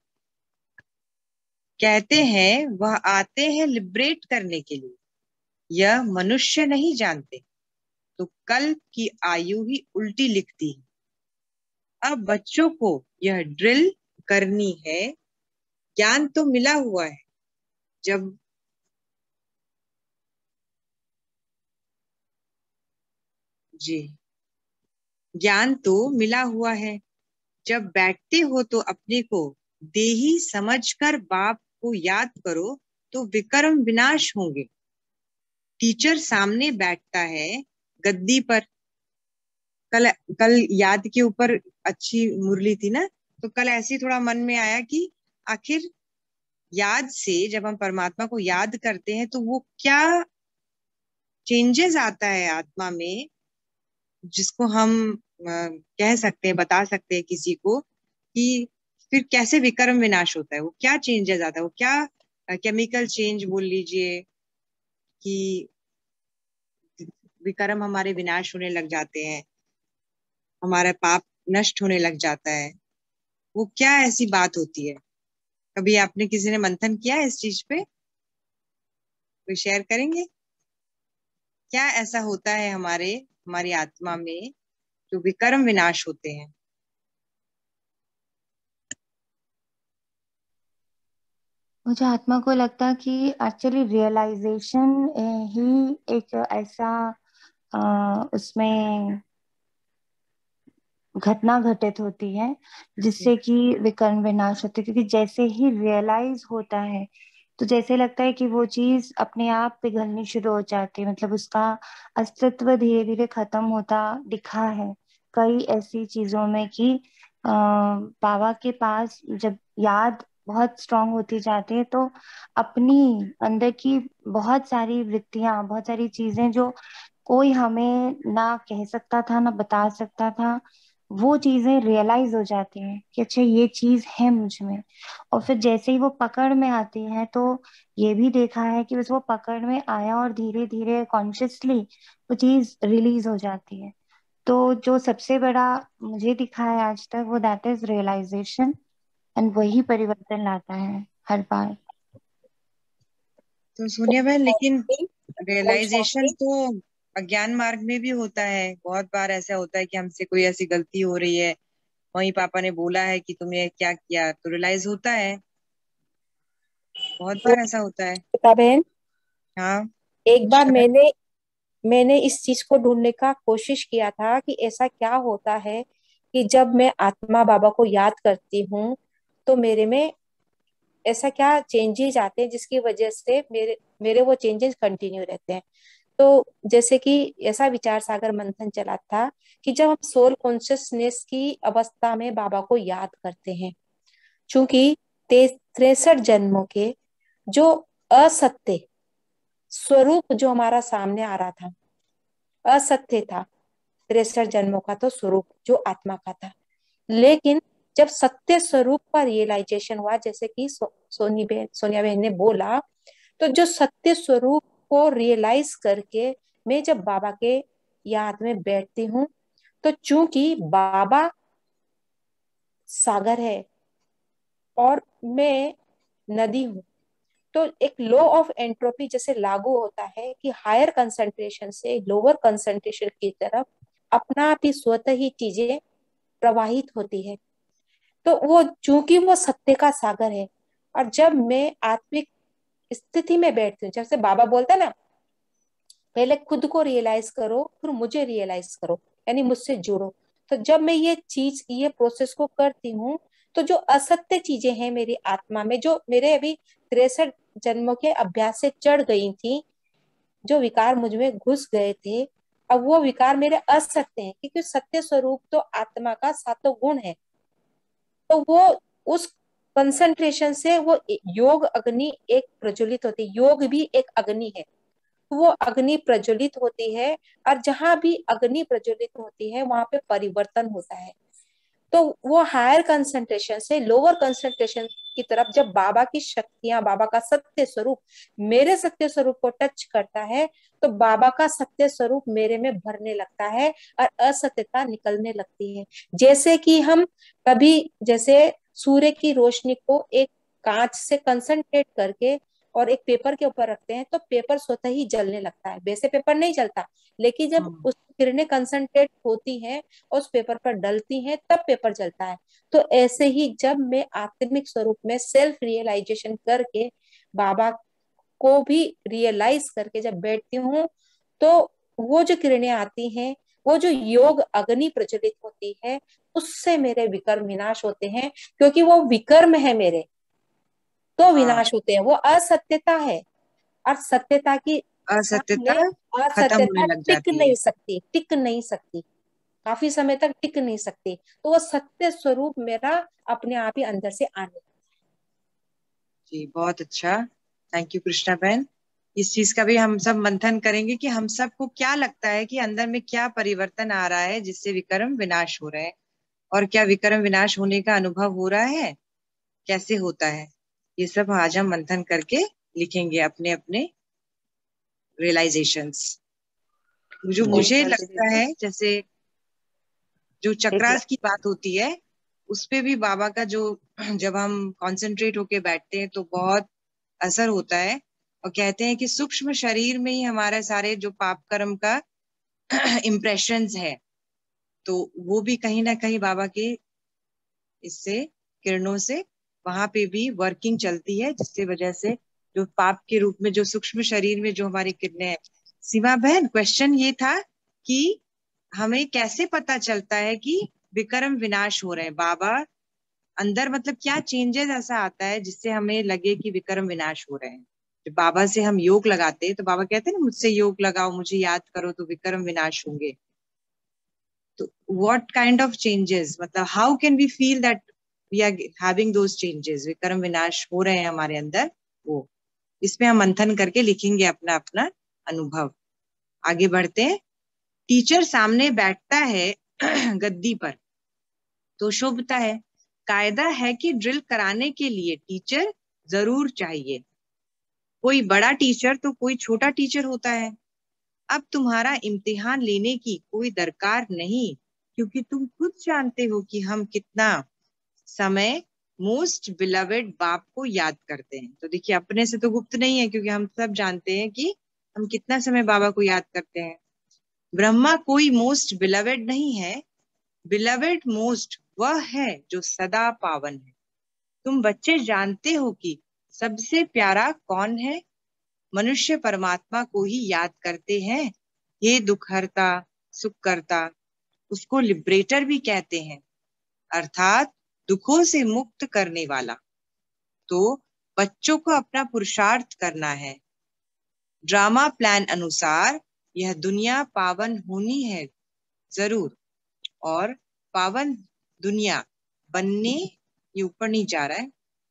कहते हैं वह आते हैं लिबरेट करने के लिए, यह मनुष्य नहीं जानते, तो कल की आयु ही उल्टी लिखती है। अब बच्चों को यह ड्रिल करनी है, ज्ञान तो मिला हुआ है, जब जी ज्ञान तो मिला हुआ है, जब बैठते हो तो अपने को देही समझकर बाप को याद करो, तो विक्रम विनाश होंगे। टीचर सामने बैठता है गद्दी पर। कल कल याद के ऊपर अच्छी मुरली थी ना, तो कल ऐसे थोड़ा मन में आया कि आखिर याद से जब हम परमात्मा को याद करते हैं तो वो क्या चेंजेस आता है आत्मा में, जिसको हम कह सकते हैं, बता सकते हैं किसी को कि फिर कैसे विक्रम विनाश होता है, वो क्या चेंजेस आता है, वो क्या केमिकल चेंज बोल लीजिए कि विक्रम हमारे विनाश होने लग जाते हैं, हमारा पाप नष्ट होने लग जाता है। वो क्या ऐसी बात होती है? कभी आपने किसी ने मंथन किया है इस चीज पे? कोई शेयर करेंगे? क्या ऐसा होता है हमारी आत्मा में जो विक्रम विनाश होते हैं? मुझे आत्मा को लगता है कि एक्चुअली रियलाइजेशन ही एक ऐसा उसमें घटना घटित होती है जिससे कि विकर्ण विनाश होते है। क्योंकि जैसे ही रियलाइज होता है तो जैसे लगता है कि वो चीज अपने आप पिघलनी शुरू हो जाती है, मतलब उसका अस्तित्व धीरे धीरे खत्म होता दिखा है कई ऐसी चीजों में कि बाबा के पास जब याद बहुत स्ट्रांग होती जाती है, तो अपनी अंदर की बहुत सारी वृत्तियां, बहुत सारी चीजें जो कोई हमें ना कह सकता था ना बता सकता था, वो चीजें रियलाइज हो जाती हैं कि अच्छा ये चीज है मुझ में। और फिर जैसे ही वो पकड़ में आती है, तो ये भी देखा है कि बस वो पकड़ में आया और धीरे धीरे कॉन्शियसली वो चीज रिलीज हो जाती है। तो जो सबसे बड़ा मुझे दिखा है आज तक, वो दैट इज रियलाइजेशन, एंड वही परिवर्तन लाता है हर बार। तो सोनिया बहन, लेकिन ओम रियलाइजेशन शांति। तो अज्ञान मार्ग में भी होता है। बहुत बार ऐसा होता है कि हमसे कोई ऐसी गलती हो रही है, मम्मी पापा ने बोला है कि तुमने क्या किया, तो रियलाइज होता है। बहुत तो बार ऐसा होता है। श्वेता बहन, हाँ। एक बार शायद। मैंने इस चीज को ढूंढने का कोशिश किया था कि ऐसा क्या होता है कि जब मैं आत्मा बाबा को याद करती हूँ तो मेरे में ऐसा क्या चेंजेस आते हैं जिसकी वजह से मेरे मेरे वो चेंजेस कंटिन्यू रहते हैं। तो जैसे कि ऐसा विचार सागर मंथन चला था कि जब हम सोल कॉन्शियसनेस की अवस्था में बाबा को याद करते हैं, चूंकि 63 जन्मों के जो असत्य स्वरूप जो हमारा सामने आ रहा था, असत्य था। 63 जन्मों का तो स्वरूप जो आत्मा का था, लेकिन जब सत्य स्वरूप का रियलाइजेशन हुआ, जैसे कि सोनिया बहन ने बोला, तो जो सत्य स्वरूप को रियलाइज करके मैं जब बाबा के याद में बैठती हूँ, तो चूंकि बाबा सागर है और मैं नदी हूँ, तो एक लॉ ऑफ एंट्रोपी जैसे लागू होता है कि हायर कंसंट्रेशन से लोअर कंसंट्रेशन की तरफ अपना आप ही स्वतः ही चीजें प्रवाहित होती है। तो वो चूंकि वो सत्य का सागर है, और जब मैं आत्मिक स्थिति में बैठती हूँ, जैसे बाबा बोलता है ना, पहले खुद को रियलाइज करो फिर मुझे रियलाइज करो, यानी मुझसे जुड़ो। तो जब मैं ये प्रोसेस को करती हूँ, तो जो असत्य चीजें हैं मेरी आत्मा में, जो मेरे अभी 63 जन्मों के अभ्यास से चढ़ गई थी, जो विकार मुझ में घुस गए थे, अब वो विकार मेरे असत्य हैं, क्योंकि सत्य स्वरूप तो आत्मा का सातों गुण है। तो वो उस कंसंट्रेशन से वो योग अग्नि एक प्रज्वलित होती है, योग भी एक अग्नि है, वो अग्नि प्रज्वलित होती है। और जहां भी अग्नि प्रज्वलित होती है वहां पे परिवर्तन होता है। तो वो हायर कंसंट्रेशन से लोअर कंसंट्रेशन की तरफ जब बाबा की शक्तियां, बाबा का सत्य स्वरूप मेरे सत्य स्वरूप को टच करता है, तो बाबा का सत्य स्वरूप मेरे में भरने लगता है और असत्यता निकलने लगती है। जैसे कि हम कभी जैसे सूर्य की रोशनी को एक कांच से कंसंट्रेट करके और एक पेपर के ऊपर रखते हैं, तो पेपर स्वतः ही जलने लगता है, वैसे पेपर नहीं जलता, लेकिन जब उस किरणें कंसंट्रेट होती हैं और उस पेपर पर डलती हैं तब पेपर जलता है। तो ऐसे ही जब मैं आत्मिक स्वरूप में सेल्फ रियलाइजेशन करके बाबा को भी रियलाइज करके जब बैठती हूँ, तो वो जो किरणें आती हैं, वो जो योग अग्नि प्रज्वलित होती है, उससे मेरे विकर्म विनाश होते हैं, क्योंकि वो विकर्म है मेरे, तो हाँ, विनाश होते हैं। वो असत्यता है, और सत्यता की असत्यता सामने खत्म होने असत्यता लग टिक जाती है। नहीं सकती, टिक नहीं सकती, काफी समय तक टिक नहीं सकती। तो वो सत्य स्वरूप मेरा अपने आप ही अंदर से आने। जी, बहुत अच्छा। थैंक यू कृष्णा बहन। इस चीज का भी हम सब मंथन करेंगे कि हम सबको क्या लगता है कि अंदर में क्या परिवर्तन आ रहा है जिससे विक्रम विनाश हो रहे हैं, और क्या विक्रम विनाश होने का अनुभव हो रहा है, कैसे होता है। ये सब आज हम मंथन करके लिखेंगे अपने अपने रियलाइजेशंस। जो ओम मुझे शांति लगता दीदी। है, जैसे जो एक चक्रास की बात होती है, उस पे भी बाबा का जो जब हम कंसंट्रेट होके बैठते हैं तो बहुत असर होता है। और कहते हैं कि सूक्ष्म शरीर में ही हमारे सारे जो पाप कर्म का इम्प्रेशंस है, तो वो भी कहीं ना कहीं बाबा के इससे किरणों से वहां पे भी वर्किंग चलती है, जिससे वजह से जो पाप के रूप में जो सूक्ष्म शरीर में जो हमारी किरणें हैं। सीमा बहन, क्वेश्चन ये था कि हमें कैसे पता चलता है कि विक्रम विनाश हो रहे हैं बाबा अंदर, मतलब क्या चेंजेस ऐसा आता है जिससे हमें लगे कि विक्रम विनाश हो रहे हैं। जब बाबा से हम योग लगाते हैं तो बाबा कहते हैं ना, मुझसे योग लगाओ, मुझे याद करो तो विक्रम विनाश होंगे। तो व्हाट काइंड ऑफ चेंजेस, मतलब how can we feel that we are having those changes, विक्रम विनाश हो रहे हैं हमारे अंदर, वो इसमें हम मंथन करके लिखेंगे अपना अपना अनुभव। आगे बढ़ते हैं। टीचर सामने बैठता है गद्दी पर तो शुभता है। कायदा है कि ड्रिल कराने के लिए टीचर जरूर चाहिए। कोई बड़ा टीचर तो कोई छोटा टीचर होता है। अब तुम्हारा इम्तिहान लेने की कोई दरकार नहीं, क्योंकि तुम खुद जानते हो कि हम कितना समय मोस्ट बिलवेड बाप को याद करते हैं। तो देखिए, अपने से तो गुप्त नहीं है, क्योंकि हम सब जानते हैं कि हम कितना समय बाबा को याद करते हैं। ब्रह्मा कोई मोस्ट बिलवेड नहीं है, बिलवेड मोस्ट वह है जो सदा पावन है। तुम बच्चे जानते हो कि सबसे प्यारा कौन है? मनुष्य परमात्मा को ही याद करते हैं। हे दुखहर्ता, सुखकर्ता, उसको लिबरेटर भी कहते हैं, अर्थात दुखों से मुक्त करने वाला। तो बच्चों को अपना पुरुषार्थ करना है। ड्रामा प्लान अनुसार यह दुनिया पावन होनी है जरूर, और पावन दुनिया बनने, ये ऊपर नहीं जा रहा है।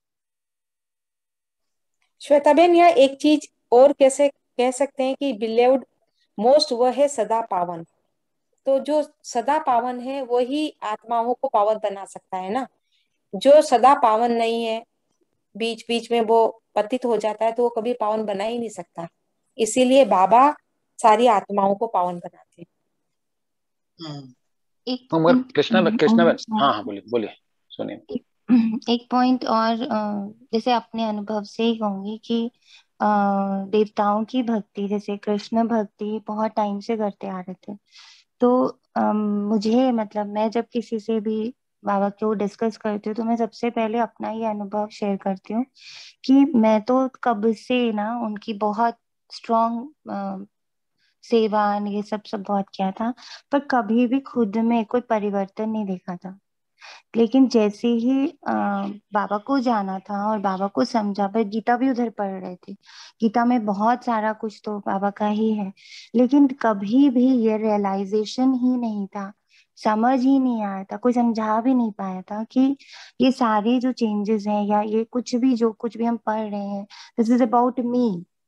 श्वेताबेन, यह एक चीज और कैसे कह सकते हैं कि बिलीव्ड मोस्ट वह है सदा पावन। तो जो सदा पावन है वही आत्माओं को पावन बना सकता है ना। जो सदा पावन नहीं है, बीच बीच में वो पतित हो जाता है, तो वो कभी पावन बना ही नहीं सकता। इसीलिए बाबा सारी आत्माओं को पावन बनाते हैं। एक मगर पॉइंट कृष्णा बहन, हाँ हाँ, बोलिए बोलिए, सुनिए। एक पॉइंट और जैसे अपने अनुभव से ही कहूंगी कि देवताओं की भक्ति, जैसे कृष्ण भक्ति बहुत टाइम से करते आ रहे थे। तो मुझे मतलब मैं जब किसी से भी बाबा को डिस्कस करती हूँ तो मैं सबसे पहले अपना ही अनुभव शेयर करती हूँ कि मैं तो कब से ना उनकी बहुत स्ट्रॉन्ग सेवा ये सब सब बहुत किया था, पर कभी भी खुद में कोई परिवर्तन नहीं देखा था। लेकिन जैसे ही बाबा को जाना था और बाबा को समझा, पर गीता भी उधर पढ़ रहे थे, गीता में बहुत सारा कुछ तो बाबा का ही है, लेकिन कभी भी ये रियलाइजेशन ही नहीं था, समझ ही नहीं आया था, कोई समझा भी नहीं पाया था कि ये सारे जो चेंजेस हैं या ये कुछ भी जो कुछ भी हम पढ़ रहे हैं, दिस इज अबाउट मी।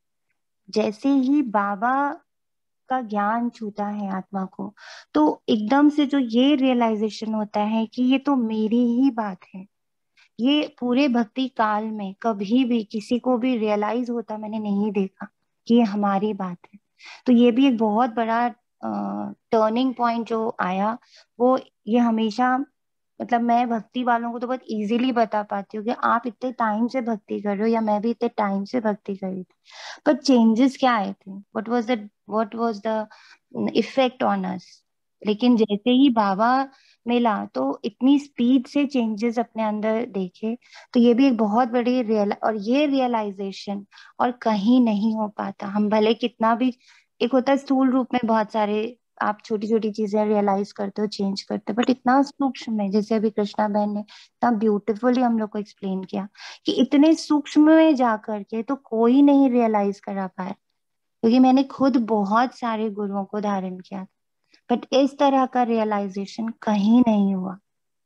जैसे ही बाबा का ज्ञान छूता है आत्मा को, तो एकदम से जो ये रियलाइजेशन होता है कि ये तो मेरी ही बात है। ये पूरे भक्ति काल में कभी भी किसी को भी रियलाइज होता मैंने नहीं देखा कि ये हमारी बात है। तो ये भी एक बहुत बड़ा टर्निंग पॉइंट जो आया, वो ये हमेशा मतलब मैं भक्ति वालों को तो बहुत इजीली बता पाती हूँ कि आप इतने टाइम से भक्ति कर रहे हो या मैं भी इतने टाइम से भक्ति कर रही थी, पर चेंजेस क्या आए थे, what was the effect on us. लेकिन जैसे ही बाबा मिला तो इतनी स्पीड से चेंजेस अपने अंदर देखे। तो ये भी एक बहुत बड़ी और ये रियलाइजेशन और कहीं नहीं हो पाता। हम भले कितना भी, एक होता है स्थूल रूप में बहुत सारे आप छोटी छोटी चीजें रियलाइज करते हो, चेंज करते हो, बट इतना सूक्ष्म है, जैसे अभी कृष्णा बहन ने इतना ब्यूटीफुली हम लोग को एक्सप्लेन किया कि इतने सूक्ष्म में जा करके तो कोई नहीं रियलाइज करा पाया, क्योंकि मैंने खुद बहुत सारे गुरुओं को धारण किया, बट इस तरह का रियलाइजेशन कहीं नहीं हुआ।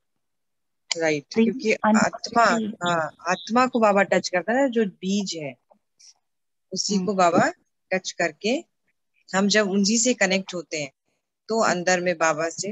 राइट, तो ये क्योंकि आत्मा, अनुभव हाँ, आत्मा को बाबा टच करता है, जो बीज है उसी को बाबा टच करके, हम जब उन्हीं से कनेक्ट होते हैं तो अंदर में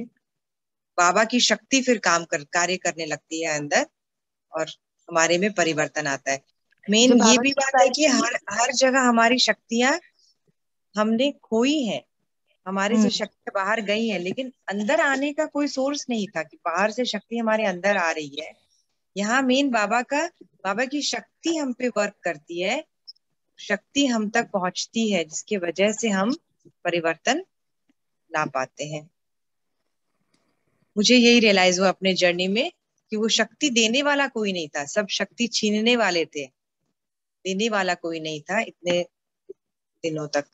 बाबा की शक्ति फिर कार्य करने लगती है अंदर, और हमारे में परिवर्तन आता है। जो मेन ये बाबा भी की बात है कि हर जगह हमारी शक्तियां हमने खोई है, हमारे से शक्तियां बाहर गई है, लेकिन अंदर आने का कोई सोर्स नहीं था कि बाहर से शक्ति हमारे अंदर आ रही है। यहाँ मेन बाबा की शक्ति हम पे वर्क करती है, शक्ति हम तक पहुंचती है, जिसकी वजह से हम परिवर्तन ला पाते हैं। मुझे यही रियलाइज हुआ अपने जर्नी में कि वो शक्ति देने वाला कोई नहीं था, सब शक्ति छीनने वाले थे, देने वाला कोई नहीं था इतने दिनों तक।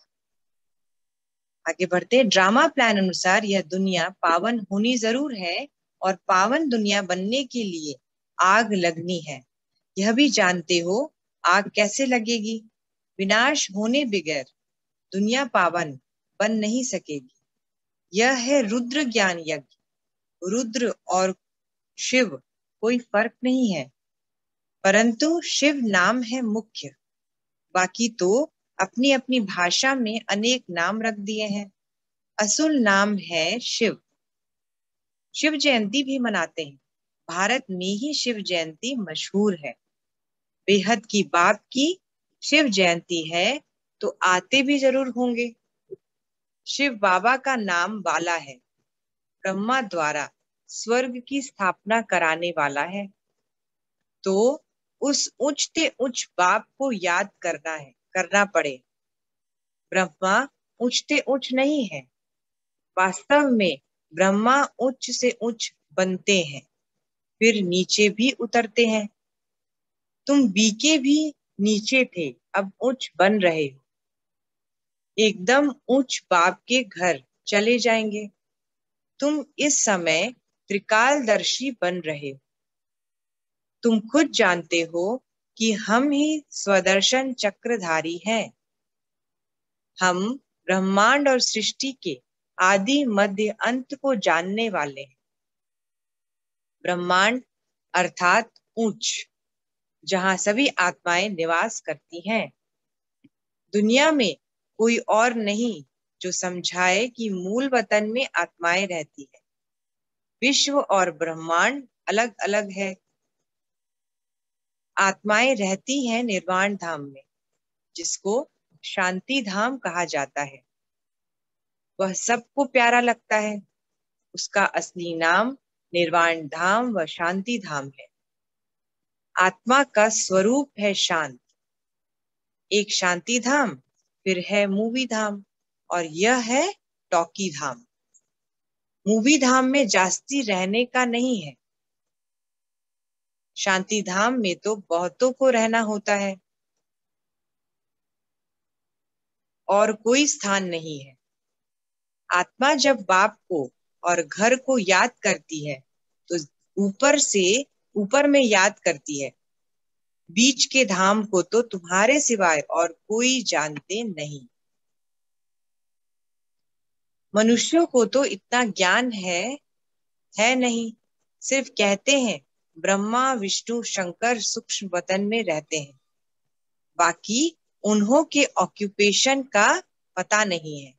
आगे बढ़ते, ड्रामा प्लान अनुसार यह दुनिया पावन होनी जरूर है, और पावन दुनिया बनने के लिए आग लगनी है। यह भी जानते हो आग कैसे लगेगी? विनाश होने बगैर दुनिया पावन बन नहीं सकेगी। यह है रुद्र ज्ञान यज्ञ। रुद्र और शिव कोई फर्क नहीं है, परंतु शिव नाम है मुख्य। बाकी तो अपनी अपनी भाषा में अनेक नाम रख दिए हैं। असल नाम है शिव। शिव जयंती भी मनाते हैं। भारत में ही शिव जयंती मशहूर है। बेहद की बाप की शिव जयंती है तो आते भी जरूर होंगे। शिव बाबा का नाम वाला है, ब्रह्मा द्वारा स्वर्ग की स्थापना कराने वाला है। तो उस उच्चते उच्च बाप को याद करना पड़े। ब्रह्मा उच्चते उच्च नहीं है, वास्तव में ब्रह्मा उच्च से उच्च बनते हैं, फिर नीचे भी उतरते हैं। तुम बीके भी नीचे थे, अब उच्च बन रहे हो। एकदम उच्च बाप के घर चले जाएंगे। तुम इस समय त्रिकालदर्शी बन रहे हो। तुम खुद जानते हो कि हम ही स्वदर्शन चक्रधारी हैं। हम ब्रह्मांड और सृष्टि के आदि मध्य अंत को जानने वाले हैं। ब्रह्मांड अर्थात उच्च, जहां सभी आत्माएं निवास करती हैं। दुनिया में कोई और नहीं जो समझाए कि मूल वतन में आत्माएं रहती है। विश्व और ब्रह्मांड अलग अलग है। आत्माएं रहती हैं निर्वाण धाम में, जिसको शांति धाम कहा जाता है। वह सबको प्यारा लगता है। उसका असली नाम निर्वाण धाम व शांति धाम है। आत्मा का स्वरूप है शांत। एक शांति धाम, फिर है मूवी धाम, और यह है टॉकी धाम। मूवी धाम में जास्ती रहने का नहीं है। शांति धाम में तो बहुतों को रहना होता है और कोई स्थान नहीं है। आत्मा जब बाप को और घर को याद करती है तो ऊपर में याद करती है। बीच के धाम को तो तुम्हारे सिवाय और कोई जानते नहीं। मनुष्यों को तो इतना ज्ञान है नहीं। सिर्फ कहते हैं ब्रह्मा विष्णु शंकर सूक्ष्म वतन में रहते हैं। बाकी उन्हों के ऑक्यूपेशन का पता नहीं है।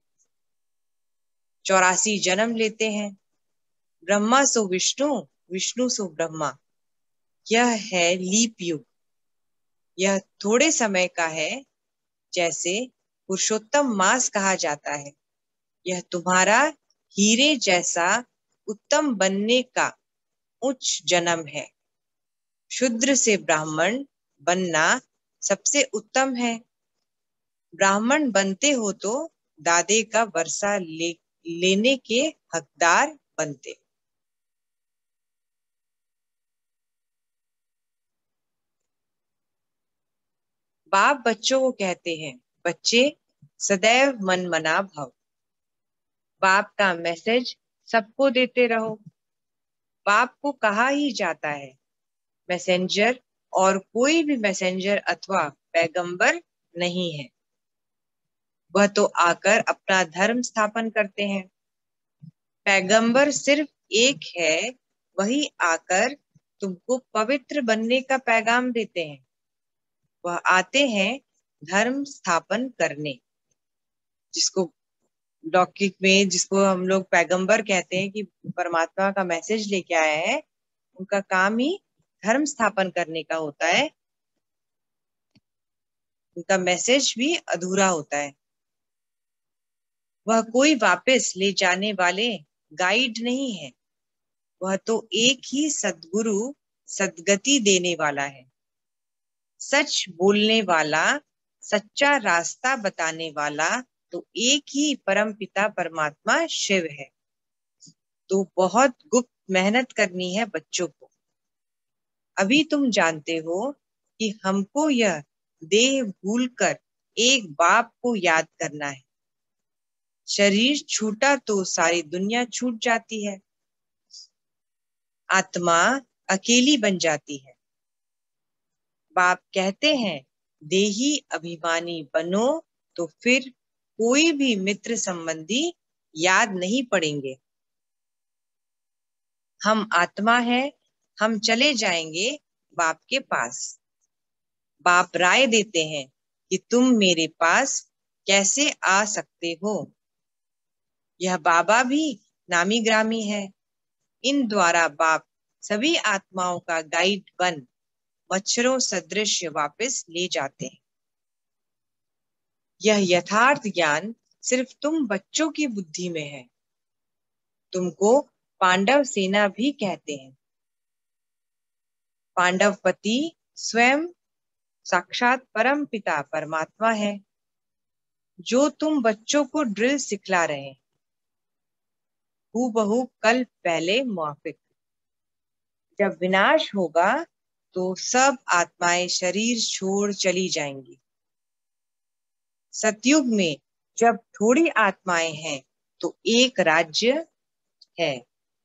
84 जन्म लेते हैं। ब्रह्मा सो विष्णु, विष्णु सो ब्रह्मा। यह है लीप युग। यह थोड़े समय का है, जैसे पुरुषोत्तम मास कहा जाता है। यह तुम्हारा हीरे जैसा उत्तम बनने का उच्च जन्म है। शूद्र से ब्राह्मण बनना सबसे उत्तम है। ब्राह्मण बनते हो तो दादे का वर्षा लेने के हकदार बनते। बाप बच्चों को कहते हैं, बच्चे सदैव मन मना भव। बाप का मैसेज सबको देते रहो। बाप को कहा ही जाता है मैसेंजर, और कोई भी मैसेंजर अथवा पैगंबर नहीं है। वह तो आकर अपना धर्म स्थापन करते हैं। पैगंबर सिर्फ एक है, वही आकर तुमको पवित्र बनने का पैगाम देते हैं। वह आते हैं धर्म स्थापन करने। जिसको लौकिक में जिसको हम लोग पैगंबर कहते हैं कि परमात्मा का मैसेज लेके आए हैं, उनका काम ही धर्म स्थापन करने का होता है। उनका मैसेज भी अधूरा होता है। वह कोई वापस ले जाने वाले गाइड नहीं है। वह तो एक ही सद्गुरु सद्गति देने वाला है। सच बोलने वाला, सच्चा रास्ता बताने वाला तो एक ही परम पिता परमात्मा शिव है। तो बहुत गुप्त मेहनत करनी है बच्चों को। अभी तुम जानते हो कि हमको यह देह भूलकर एक बाप को याद करना है। शरीर छूटा तो सारी दुनिया छूट जाती है। आत्मा अकेली बन जाती है। बाप कहते हैं देही अभिमानी बनो तो फिर कोई भी मित्र संबंधी याद नहीं पड़ेंगे। हम आत्मा है हम चले जाएंगे बाप के पास। बाप राय देते हैं कि तुम मेरे पास कैसे आ सकते हो। यह बाबा भी नामी ग्रामी है। इन द्वारा बाप सभी आत्माओं का गाइड बन मच्छरों सदृश वापस ले जाते हैं। यह यथार्थ ज्ञान सिर्फ तुम बच्चों की बुद्धि में है। तुमको पांडव सेना भी कहते हैं। पांडवपति स्वयं साक्षात परम पिता परमात्मा है, जो तुम बच्चों को ड्रिल सिखला रहे हैं, हूबहू कल पहले मुआफिक। जब विनाश होगा तो सब आत्माएं शरीर छोड़ चली जाएंगी। सतयुग में जब थोड़ी आत्माएं हैं तो एक राज्य है।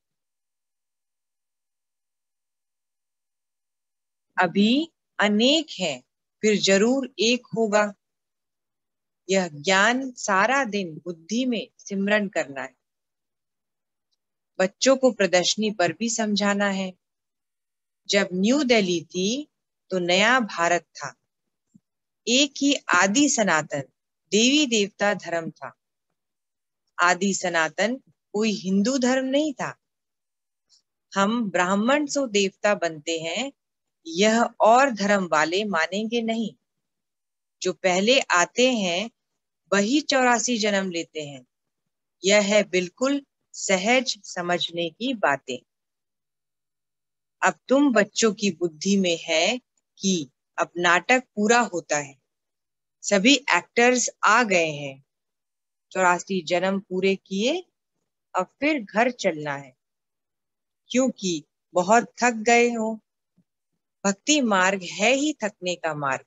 अभी अनेक है, फिर जरूर एक होगा। यह ज्ञान सारा दिन बुद्धि में सिमरन करना है। बच्चों को प्रदर्शनी पर भी समझाना है। जब न्यू दिल्ली थी तो नया भारत था। एक ही आदि सनातन देवी देवता धर्म था। आदि सनातन कोई हिंदू धर्म नहीं था। हम ब्राह्मण सो देवता बनते हैं, यह और धर्म वाले मानेंगे नहीं। जो पहले आते हैं वही 84 जन्म लेते हैं। यह है बिल्कुल सहज समझने की बातें। अब तुम बच्चों की बुद्धि में है कि अब नाटक पूरा होता है। सभी एक्टर्स आ गए हैं। 84 जन्म पूरे किए, अब फिर घर चलना है, क्योंकि बहुत थक गए हो। भक्ति मार्ग है ही थकने का मार्ग।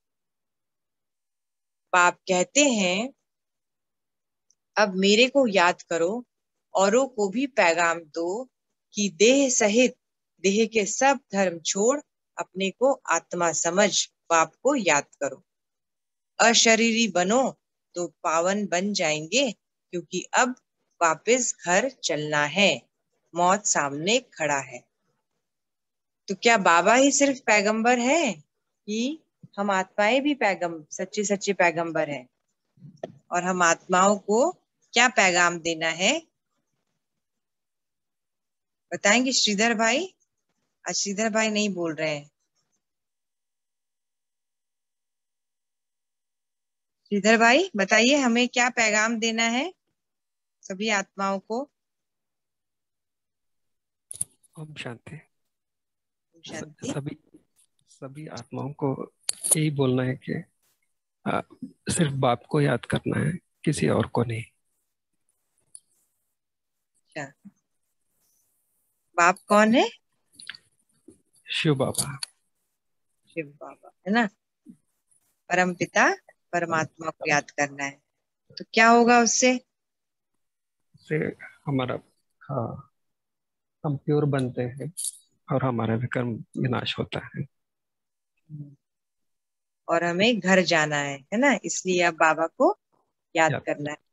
बाप कहते हैं अब मेरे को याद करो, औरों को भी पैगाम दो कि देह सहित देह के सब धर्म छोड़ अपने को आत्मा समझ बाप को याद करो। अशरीरी बनो तो पावन बन जाएंगे, क्योंकि अब वापस घर चलना है। मौत सामने खड़ा है। तो क्या बाबा ही सिर्फ पैगंबर है कि हम आत्माएं भी सच्चे सच्चे पैगंबर हैं? और हम आत्माओं को क्या पैगाम देना है बताएंगे श्रीधर भाई? आज श्रीधर भाई नहीं बोल रहे हैं। श्रीधर भाई बताइए, हमें क्या पैगाम देना है सभी आत्माओं को? ओम शांति। शांति। सभी आत्माओं को यही बोलना है कि सिर्फ बाप को याद करना है, किसी और को नहीं। अच्छा, बाप कौन है? शिव बाबा। शिव बाबा है ना। परम पिता परमात्मा को याद करना है, तो क्या होगा उससे? हमारा हम प्योर बनते हैं और हमारा विकर्म विनाश होता है। और हमें घर जाना है ना, इसलिए अब बाबा को याद करना है।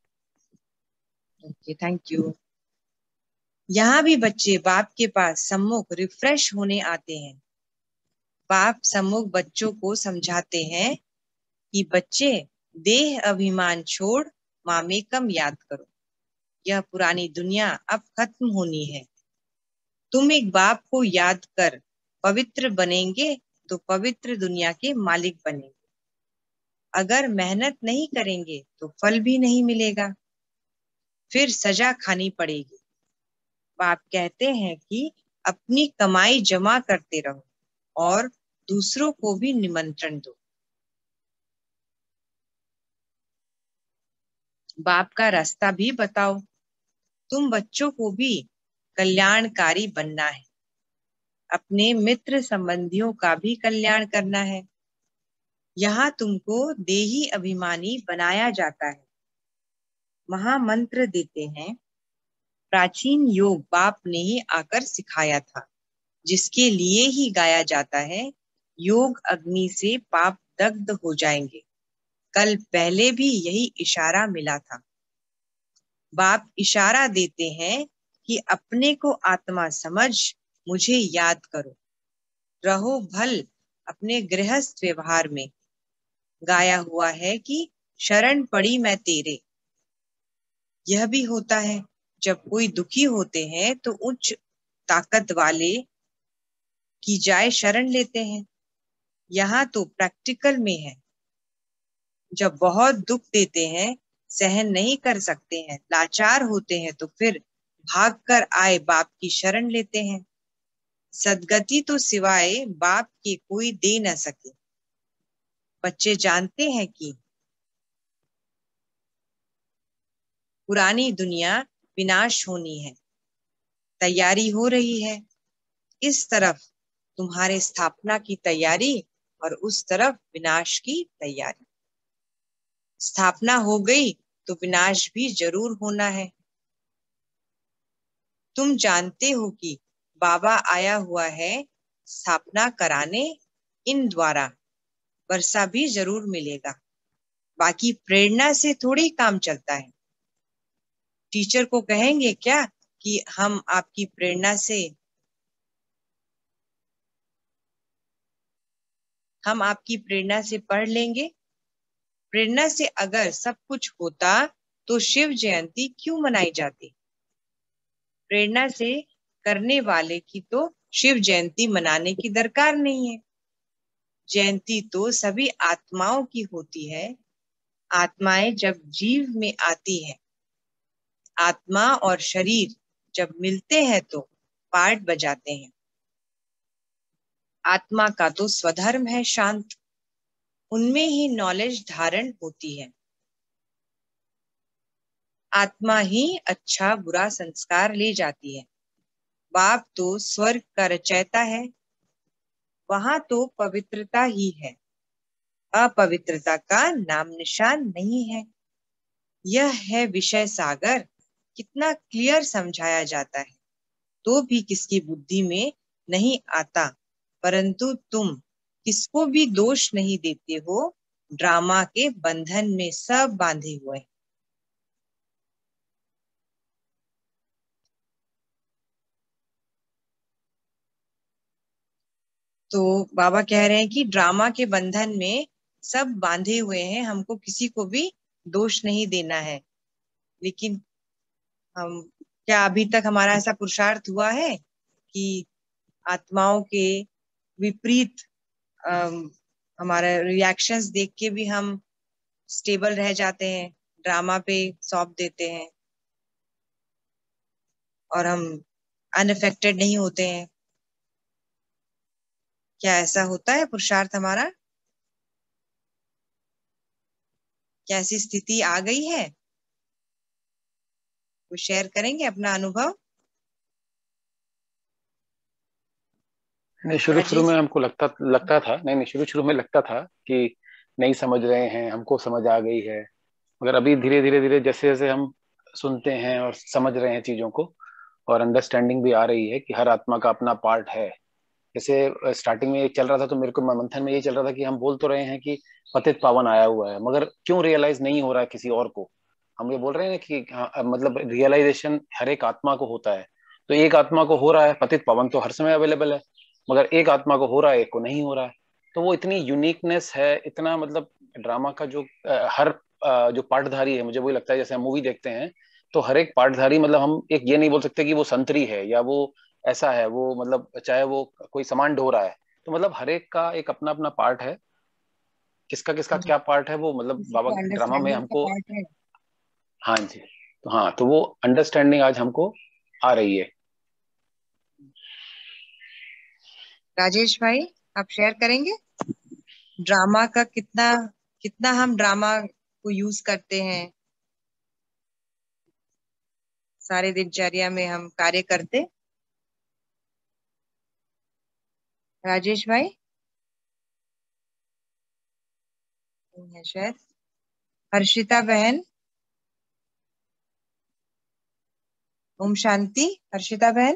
Okay, thank you. यहाँ भी बच्चे बाप के पास सम्मुख रिफ्रेश होने आते हैं। बाप सम्मुख बच्चों को समझाते हैं कि बच्चे देह अभिमान छोड़ मामेकम याद करो। यह पुरानी दुनिया अब खत्म होनी है। तुम एक बाप को याद कर पवित्र बनेंगे तो पवित्र दुनिया के मालिक बनेंगे। अगर मेहनत नहीं करेंगे तो फल भी नहीं मिलेगा, फिर सजा खानी पड़ेगी। बाप कहते हैं कि अपनी कमाई जमा करते रहो और दूसरों को भी निमंत्रण दो। बाप का रास्ता भी बताओ। तुम बच्चों को भी कल्याणकारी बनना है। अपने मित्र संबंधियों का भी कल्याण करना है। यहाँ तुमको देही अभिमानी बनाया जाता है। महामंत्र देते हैं। प्राचीन योग बाप ने ही आकर सिखाया था, जिसके लिए ही गाया जाता है। योग अग्नि से पाप दग्ध हो जाएंगे। कल पहले भी यही इशारा मिला था। बाप इशारा देते हैं कि अपने को आत्मा समझ मुझे याद करो। रहो भल अपने गृहस्थ व्यवहार में। गाया हुआ है कि शरण पड़ी मैं तेरे। यह भी होता है जब कोई दुखी होते हैं तो उच्च ताकत वाले की जाय शरण लेते हैं। यहाँ तो प्रैक्टिकल में है। जब बहुत दुख देते हैं, सहन नहीं कर सकते हैं, लाचार होते हैं, तो फिर भागकर आए बाप की शरण लेते हैं। सदगति तो सिवाय बाप के कोई दे न सके। बच्चे जानते हैं कि पुरानी दुनिया विनाश होनी है, तैयारी हो रही है। इस तरफ तुम्हारे स्थापना की तैयारी और उस तरफ विनाश की तैयारी। स्थापना हो गई तो विनाश भी जरूर होना है। तुम जानते हो कि बाबा आया हुआ है स्थापना कराने। इन द्वारा वर्षा भी जरूर मिलेगा। बाकी प्रेरणा से थोड़ी काम चलता है। टीचर को कहेंगे क्या कि हम आपकी प्रेरणा से पढ़ लेंगे। प्रेरणा से अगर सब कुछ होता तो शिव जयंती क्यों मनाई जाती। प्रेरणा से करने वाले की तो शिव जयंती मनाने की दरकार नहीं है। जयंती तो सभी आत्माओं की होती है। आत्माएं जब जीव में आती है, आत्मा और शरीर जब मिलते हैं तो पार्ट बजाते हैं। आत्मा का तो स्वधर्म है शांत। उनमें ही नॉलेज धारण होती है। आत्मा ही अच्छा बुरा संस्कार ले जाती है। बाप तो स्वर्ग का रचयिता है। वहां तो पवित्रता ही है। अपवित्रता का नाम निशान नहीं है। यह है विषय सागर। कितना क्लियर समझाया जाता है तो भी किसकी बुद्धि में नहीं आता। परंतु तुम किसको भी दोष नहीं देते हो। ड्रामा के बंधन में सब बांधे हुए हैं। तो बाबा कह रहे हैं कि ड्रामा के बंधन में सब बांधे हुए हैं। हमको किसी को भी दोष नहीं देना है। लेकिन हम क्या अभी तक हमारा ऐसा पुरुषार्थ हुआ है कि आत्माओं के विपरीत हमारे रिएक्शंस देख के भी हम स्टेबल रह जाते हैं, ड्रामा पे सौंप देते हैं और हम अनअफेक्टेड नहीं होते हैं। क्या ऐसा होता है पुरुषार्थ हमारा? क्या ऐसी स्थिति आ गई है? वो शेयर करेंगे अपना अनुभव। नहीं, शुरू में हमको लगता था, नहीं शुरू में लगता था कि नहीं समझ रहे हैं, हमको समझ आ गई है। मगर अभी धीरे धीरे धीरे जैसे जैसे हम सुनते हैं और समझ रहे हैं चीजों को, और अंडरस्टैंडिंग भी आ रही है कि हर आत्मा का अपना पार्ट है। जैसे स्टार्टिंग में ये चल रहा था तो मेरे को मंथन में ये चल रहा था कि हम बोल तो रहे हैं कि पतित पावन आया हुआ है, मगर क्यों रियलाइज नहीं हो रहा है किसी और को। हम ये बोल रहे हैं ना कि हाँ, मतलब रियलाइजेशन हर एक आत्मा को होता है। तो एक आत्मा को हो रहा है, पतित पावन तो हर समय अवेलेबल है, मगर एक आत्मा को हो रहा है, एक को नहीं हो रहा है। तो वो इतनी यूनिकनेस है, इतना मतलब ड्रामा का जो हर जो पार्टधारी है, मुझे वही लगता है जैसे हम मूवी देखते हैं तो हर एक पार्टधारी, मतलब हम एक ये नहीं बोल सकते कि वो संतरी है या वो ऐसा है, वो मतलब चाहे वो कोई सामान ढो रहा है, तो मतलब हर एक का एक अपना अपना पार्ट है। किसका किसका क्या पार्ट है वो मतलब किसी बाबा को ड्रामा में अंडरस्टैंडिंग का हमको। पार्ट है। हाँ जी। तो हाँ, तो वो अंडरस्टैंडिंग आज हमको आ रही है। राजेश भाई, आप शेयर करेंगे ड्रामा का कितना कितना हम ड्रामा को यूज करते हैं सारे दिनचर्या में हम कार्य करते। राजेश भाई नहीं है शायद। हर्षिता बहन, ओम शांति। हर्षिता बहन।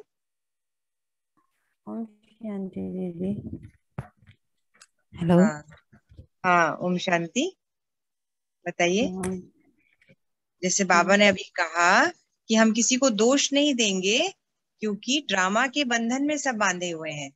ओम शांति दीदी। हेलो। हाँ हाँ, ओम शांति। बताइए। जैसे बाबा ने अभी कहा कि हम किसी को दोष नहीं देंगे, क्योंकि ड्रामा के बंधन में सब बांधे हुए हैं।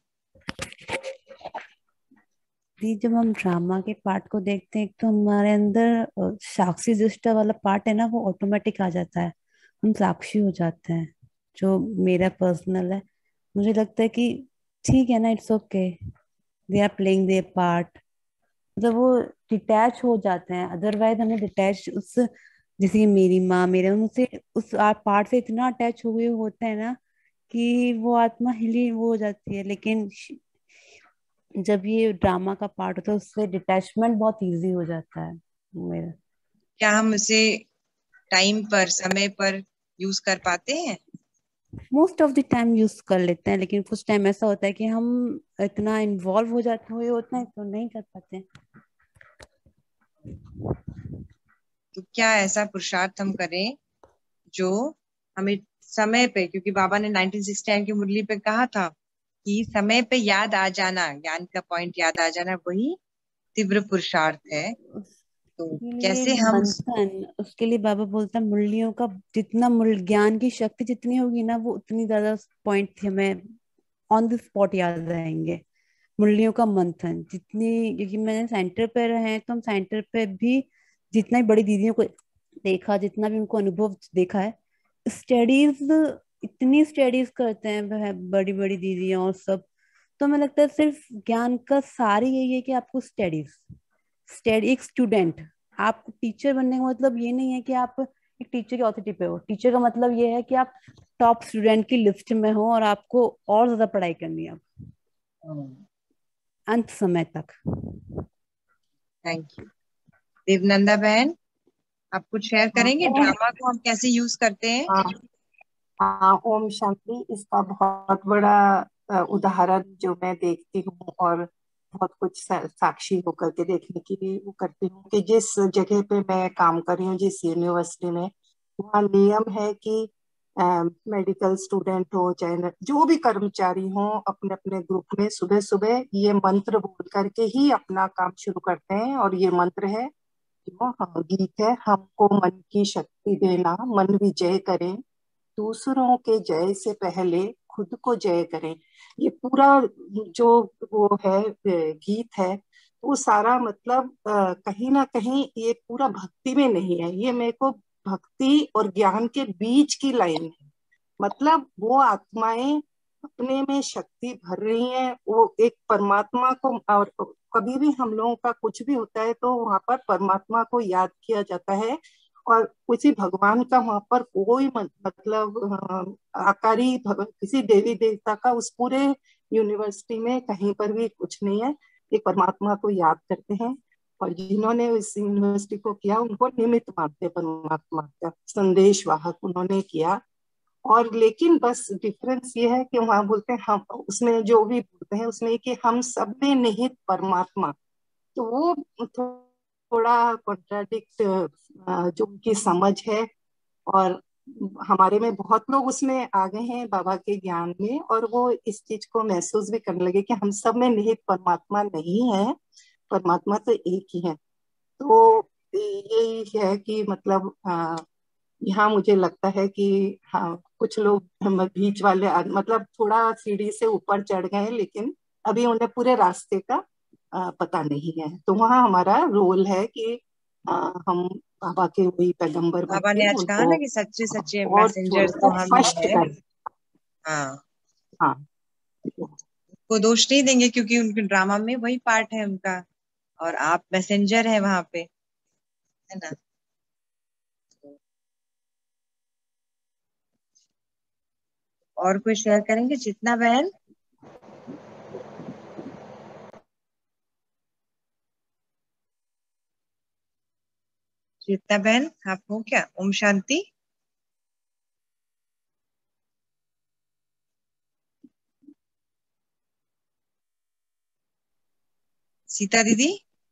दी जब हम ड्रामा के पार्ट को देखते हैं तो हमारे अंदर साक्षी दृष्टा वाला पार्ट है ना, वो ऑटोमेटिक आ जाता है। हम साक्षी हो जाते हैं। जो मेरा पर्सनल है, मुझे लगता है कि ठीक है ना, it's okay, they are playing their part. मतलब वो डिटैच हो जाते हैं। अदरवाइज हमें डिटैच उस, जैसे कि मेरी माँ मेरे उनसे उस पार्ट से इतना अटैच हुए होते हैं ना कि वो आत्मा हिली वो हो जाती है। लेकिन जब ये ड्रामा का पार्ट होता है उससे डिटैचमेंट बहुत इजी हो जाता है मेरा। क्या हम उसे टाइम पर, समय पर यूज कर पाते हैं? Most of the time use कर लेते हैं, लेकिन कुछ टाइम ऐसा होता है कि हम इतना इन्वॉल्व हो जाते हुए होते हैं तो नहीं कर पाते। तो क्या ऐसा पुरुषार्थ हम करें जो हमें समय पे, क्योंकि बाबा ने 1969 की मुरली पे कहा था कि समय पे याद आ जाना, ज्ञान का पॉइंट याद आ जाना, वही तीव्र पुरुषार्थ है। तो उसके लिए कैसे हम मंथन, उसके लिए बाबा बोलता है मुरलियों का जितना ज्ञान की शक्ति जितनी होगी ना, वो उतनी ज्यादा पॉइंट हमें ऑन द स्पॉट याद रहेंगे। मुरलियों का मंथन जितनी, क्योंकि मैंने सेंटर पे रहे हैं तो हम सेंटर पे भी जितना ही बड़ी दीदियों को देखा, जितना भी उनको अनुभव देखा है, स्टडीज, इतनी स्टडीज करते हैं वह बड़ी बड़ी दीदियां और सब। तो हमें लगता है सिर्फ ज्ञान का सार ही यही है कि आपको स्टडीज, एक स्टूडेंट, आपको टीचर बनने का मतलब ये नहीं है कि आप एक टीचर की अथॉरिटी पे हो। टीचर का मतलब ये है कि आप टॉप स्टूडेंट की लिस्ट में हो और आपको और ज्यादा पढ़ाई करनी है अब अंत समय तक। Thank you. देवनंदा बहन, आप कुछ शेयर करेंगे ओम, ड्रामा को हम कैसे यूज करते हैं? हाँ हाँ, ओम शांति। इसका बहुत बड़ा उदाहरण जो मैं देखती हूँ और बहुत कुछ साक्षी होकर के देखने की भी वो करती हूँ कि जिस जगह पे मैं काम कर रही हूँ, जिस यूनिवर्सिटी में, वहाँ नियम है कि मेडिकल स्टूडेंट हो चाहे जो भी कर्मचारी हो, अपने अपने ग्रुप में सुबह सुबह ये मंत्र बोल करके ही अपना काम शुरू करते हैं। और ये मंत्र है, हाँ, गीत है, हमको मन की शक्ति देना, मन विजय करें, दूसरों के जय से पहले खुद को जय करें। ये पूरा जो वो है गीत है, वो सारा मतलब कहीं ना कहीं ये पूरा भक्ति में नहीं है, ये मेरे को भक्ति और ज्ञान के बीच की लाइन है। मतलब वो आत्माएं अपने में शक्ति भर रही हैं, वो एक परमात्मा को, और कभी भी हम लोगों का कुछ भी होता है तो वहां पर परमात्मा को याद किया जाता है। और किसी भगवान का वहां पर कोई मतलब आकारी किसी देवी देवता का उस पूरे यूनिवर्सिटी में कहीं पर भी कुछ नहीं है। ये परमात्मा को याद करते हैं, और जिन्होंने इस यूनिवर्सिटी को किया उनको निमित्त मानते हैं, परमात्मा का संदेश वाहक उन्होंने किया। और लेकिन बस डिफरेंस ये है कि वहां बोलते हैं हम, उसमें जो भी बोलते हैं उसमें कि हम सब में निहित परमात्मा। तो वो थोड़ा कॉन्ट्राडिक्ट जो उनकी समझ है। और हमारे में बहुत लोग उसमें आ गए हैं बाबा के ज्ञान में, और वो इस चीज को महसूस भी करने लगे कि हम सब में निहित परमात्मा नहीं है, परमात्मा तो एक ही है। तो यही है कि मतलब यहाँ मुझे लगता है कि हाँ, कुछ लोग हम बीच वाले मतलब थोड़ा सीढ़ी से ऊपर चढ़ गए हैं, लेकिन अभी उन्हें पूरे रास्ते का पता नहीं है। तो वहाँ हमारा रोल है कि हम बाबा के वही पैगंबर बन बाबा ने के आज कहा उनको ना कि सच्चे सच्चे और मैसेंजर्स थोड़ा तो सा हम ही स्पष्ट हैं। कर। हाँ, हाँ, को दोष नहीं देंगे क्योंकि उनके ड्रामा में वही पार्ट है उनका, और आप मैसेंजर है वहां पे, है ना। और कोई शेयर करेंगे? जितना बहन, जितना बहन, आप हो क्या? ओम शांति। सीता दीदी,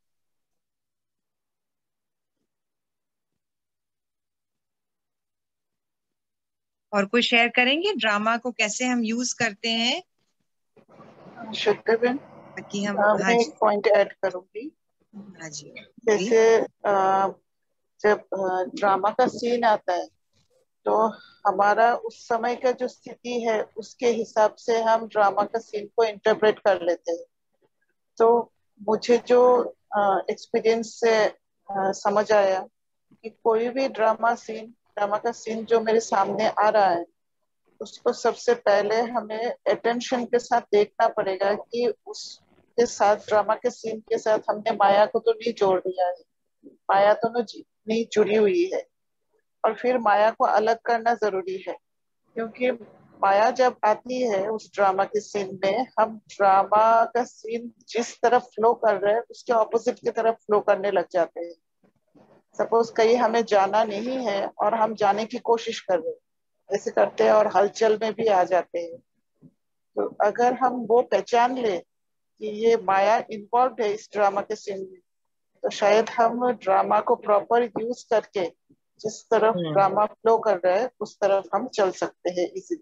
और कोई शेयर करेंगे ड्रामा को कैसे हम यूज करते हैं? श्रद्धा बहन, ताकि हम, हाँ मैं जी, एक पॉइंट ऐड करूंगी। हाँ जी, जैसे जब ड्रामा का सीन आता है तो हमारा उस समय का जो स्थिति है उसके हिसाब से हम ड्रामा का सीन को इंटरप्रेट कर लेते हैं। तो मुझे जो एक्सपीरियंस से समझ आया कि कोई भी ड्रामा का सीन जो मेरे सामने आ रहा है उसको सबसे पहले हमें अटेंशन के साथ देखना पड़ेगा कि उसके साथ, ड्रामा के सीन के साथ हमने माया को तो नहीं जोड़ दिया है, माया तो नहीं जुड़ी हुई है। और फिर माया को अलग करना जरूरी है, क्योंकि माया जब आती है उस ड्रामा के सीन में, हम ड्रामा का सीन जिस तरफ फ्लो कर रहे हैं उसके ऑपोजिट की तरफ फ्लो करने लग जाते हैं। सपोज कहीं हमें जाना नहीं है और हम जाने की कोशिश कर रहे हैं, ऐसे करते हैं और हलचल में भी आ जाते हैं। तो अगर हम वो पहचान ले कि ये माया इन्वॉल्व है इस ड्रामा के सीन में, तो शायद हम ड्रामा को प्रॉपर यूज करके जिस तरफ ड्रामा फ्लो कर रहा है उस तरफ हम चल सकते हैं इजीली।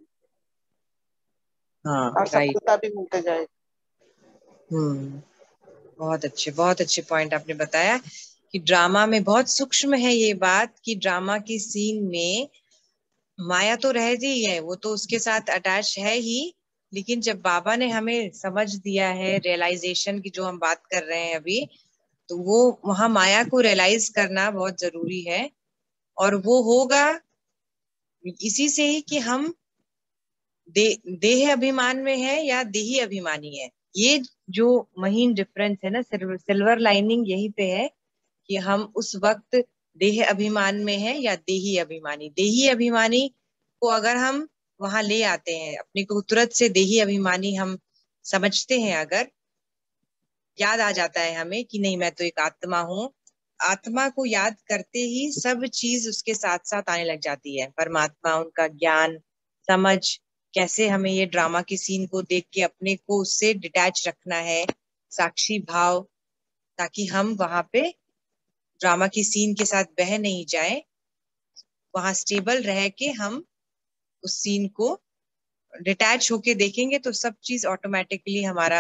हाँ, और राइट। सफलता भी मिलते जाएगी। बहुत अच्छे पॉइंट आपने बताया कि ड्रामा में बहुत सूक्ष्म है ये बात कि ड्रामा की सीन में माया तो रहती है, वो तो उसके साथ अटैच है ही, लेकिन जब बाबा ने हमें समझ दिया है, रियलाइजेशन की जो हम बात कर रहे हैं अभी, तो वो वहां माया को रियलाइज करना बहुत जरूरी है। और वो होगा इसी से ही कि हम देह अभिमान में है या देही अभिमानी है। ये जो महीन डिफरेंस है ना, सिल्वर लाइनिंग यही पे है कि हम उस वक्त देह अभिमान में है या देही अभिमानी। देही अभिमानी को अगर हम वहां ले आते हैं, अपने को तुरंत से देही अभिमानी हम समझते हैं, अगर याद आ जाता है हमें कि नहीं मैं तो एक आत्मा हूँ, आत्मा को याद करते ही सब चीज उसके साथ साथ आने लग जाती है। परमात्मा, उनका ज्ञान, समझ, कैसे हमें ये ड्रामा की सीन को देख के अपने को उससे डिटैच रखना है, साक्षी भाव, ताकि हम वहां पे ड्रामा की सीन के साथ बह नहीं जाए, वहां स्टेबल रह के हम उस सीन को डिटैच होके देखेंगे तो सब चीज ऑटोमेटिकली हमारा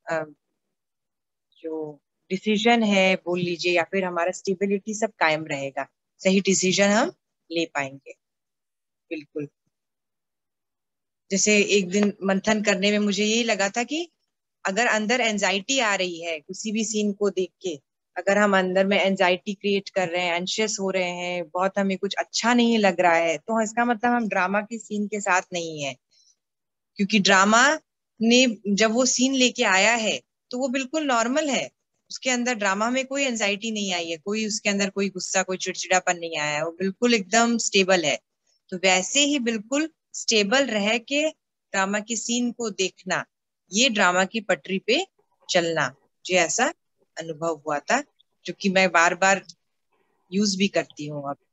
जो डिसीजन है बोल लीजिए या फिर हमारा स्टेबिलिटी सब कायम रहेगा, सही डिसीजन हम ले पाएंगे। बिल्कुल। जैसे एक दिन मंथन करने में मुझे यही लगा था कि अगर अंदर एंजाइटी आ रही है किसी भी सीन को देख के, अगर हम अंदर में एंजाइटी क्रिएट कर रहे हैं, एंशियस हो रहे हैं, बहुत हमें कुछ अच्छा नहीं लग रहा है, तो इसका मतलब हम ड्रामा की सीन के साथ नहीं है। क्योंकि ड्रामा ने जब वो सीन लेके आया है तो वो बिल्कुल नॉर्मल है, उसके अंदर ड्रामा में कोई एंजाइटी नहीं आई है, कोई उसके अंदर कोई गुस्सा, कोई चिड़चिड़ापन नहीं आया है, वो बिल्कुल एकदम स्टेबल है। तो वैसे ही बिल्कुल स्टेबल रह के ड्रामा की सीन को देखना, ये ड्रामा की पटरी पे चलना, मुझे ऐसा अनुभव हुआ था, जो कि मैं बार बार यूज भी करती हूँ अब।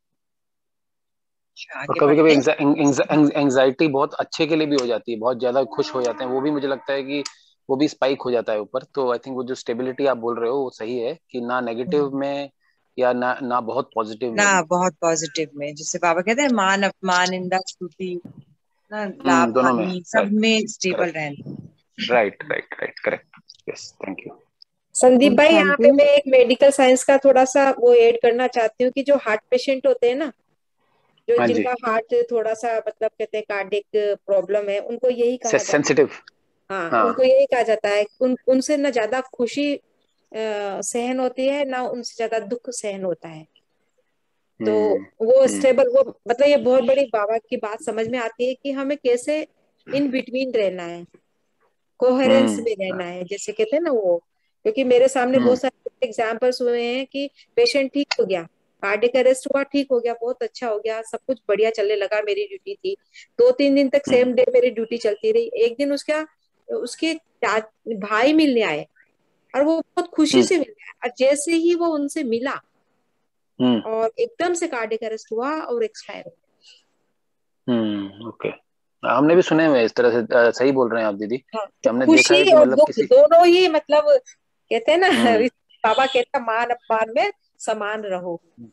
और कभी कभी एंजाइटी बहुत अच्छे के लिए भी हो जाती है, बहुत ज्यादा खुश हो जाते हैं, वो भी मुझे लगता है कि वो भी स्पाइक हो जाता है ऊपर। तो आई थिंक वो जो स्टेबिलिटी आप बोल रहे हो वो सही है कि ना नेगेटिव में या ना बहुत पॉजिटिव में ना भी। बहुत पॉजिटिव में, जिससे बाबा कहते हैं मान अपमान, निंदा स्तुति, ना लाभ दोनों में, हानि, सब में स्टेबल रहना। Right, correct, yes, thank you. Sandeep भाई, यहाँ पे शांति। मैं एक मेडिकल साइंस का थोड़ा सा वो ऐड करना चाहती हूँ कि जो हार्ट पेशेंट होते हैं ना, जो हाँ जी, जिनका हार्ट थोड़ा सा मतलब कहते हैं कार्डिक प्रॉब्लम है, उनको यही कहा जाता है। सेंसिटिव। हाँ, हाँ, उनको यही कहा जाता है, उनसे ना ज्यादा खुशी सहन होती है, ना उनसे ज्यादा दुख सहन होता है। तो वो स्टेबल, वो मतलब ये बहुत बड़ी बाबा की बात समझ में आती है कि हमें कैसे इन बिटवीन रहना है, कोहेरेंस में रहना है, जैसे कहते हैं ना वो। क्योंकि मेरे सामने बहुत सारे एग्जांपल्स हुए हैं कि पेशेंट ठीक हो गया, कार्डियक अरेस्ट हुआ, ठीक हो गया, बहुत अच्छा हो गया, सब कुछ बढ़िया चलने लगा, मेरी ड्यूटी थी, 2-3 दिन तक सेम डे मेरी ड्यूटी चलती रही। एक दिन उसके भाई मिलने आए और वो बहुत खुशी से मिल गया, और जैसे ही वो उनसे मिला और एकदम से कार्डियक अरेस्ट हुआ और एक्सपायर हो गया। ओके। हमने भी सुने हुए इस तरह से, सही बोल रहे हैं आप दीदी, हाँ, कि तो हमने देखा है खुशी कि और मतलब दुख किसी दोनों ही, मतलब कहते हैं ना, बाबा कहता मान अपमान में समान रहो।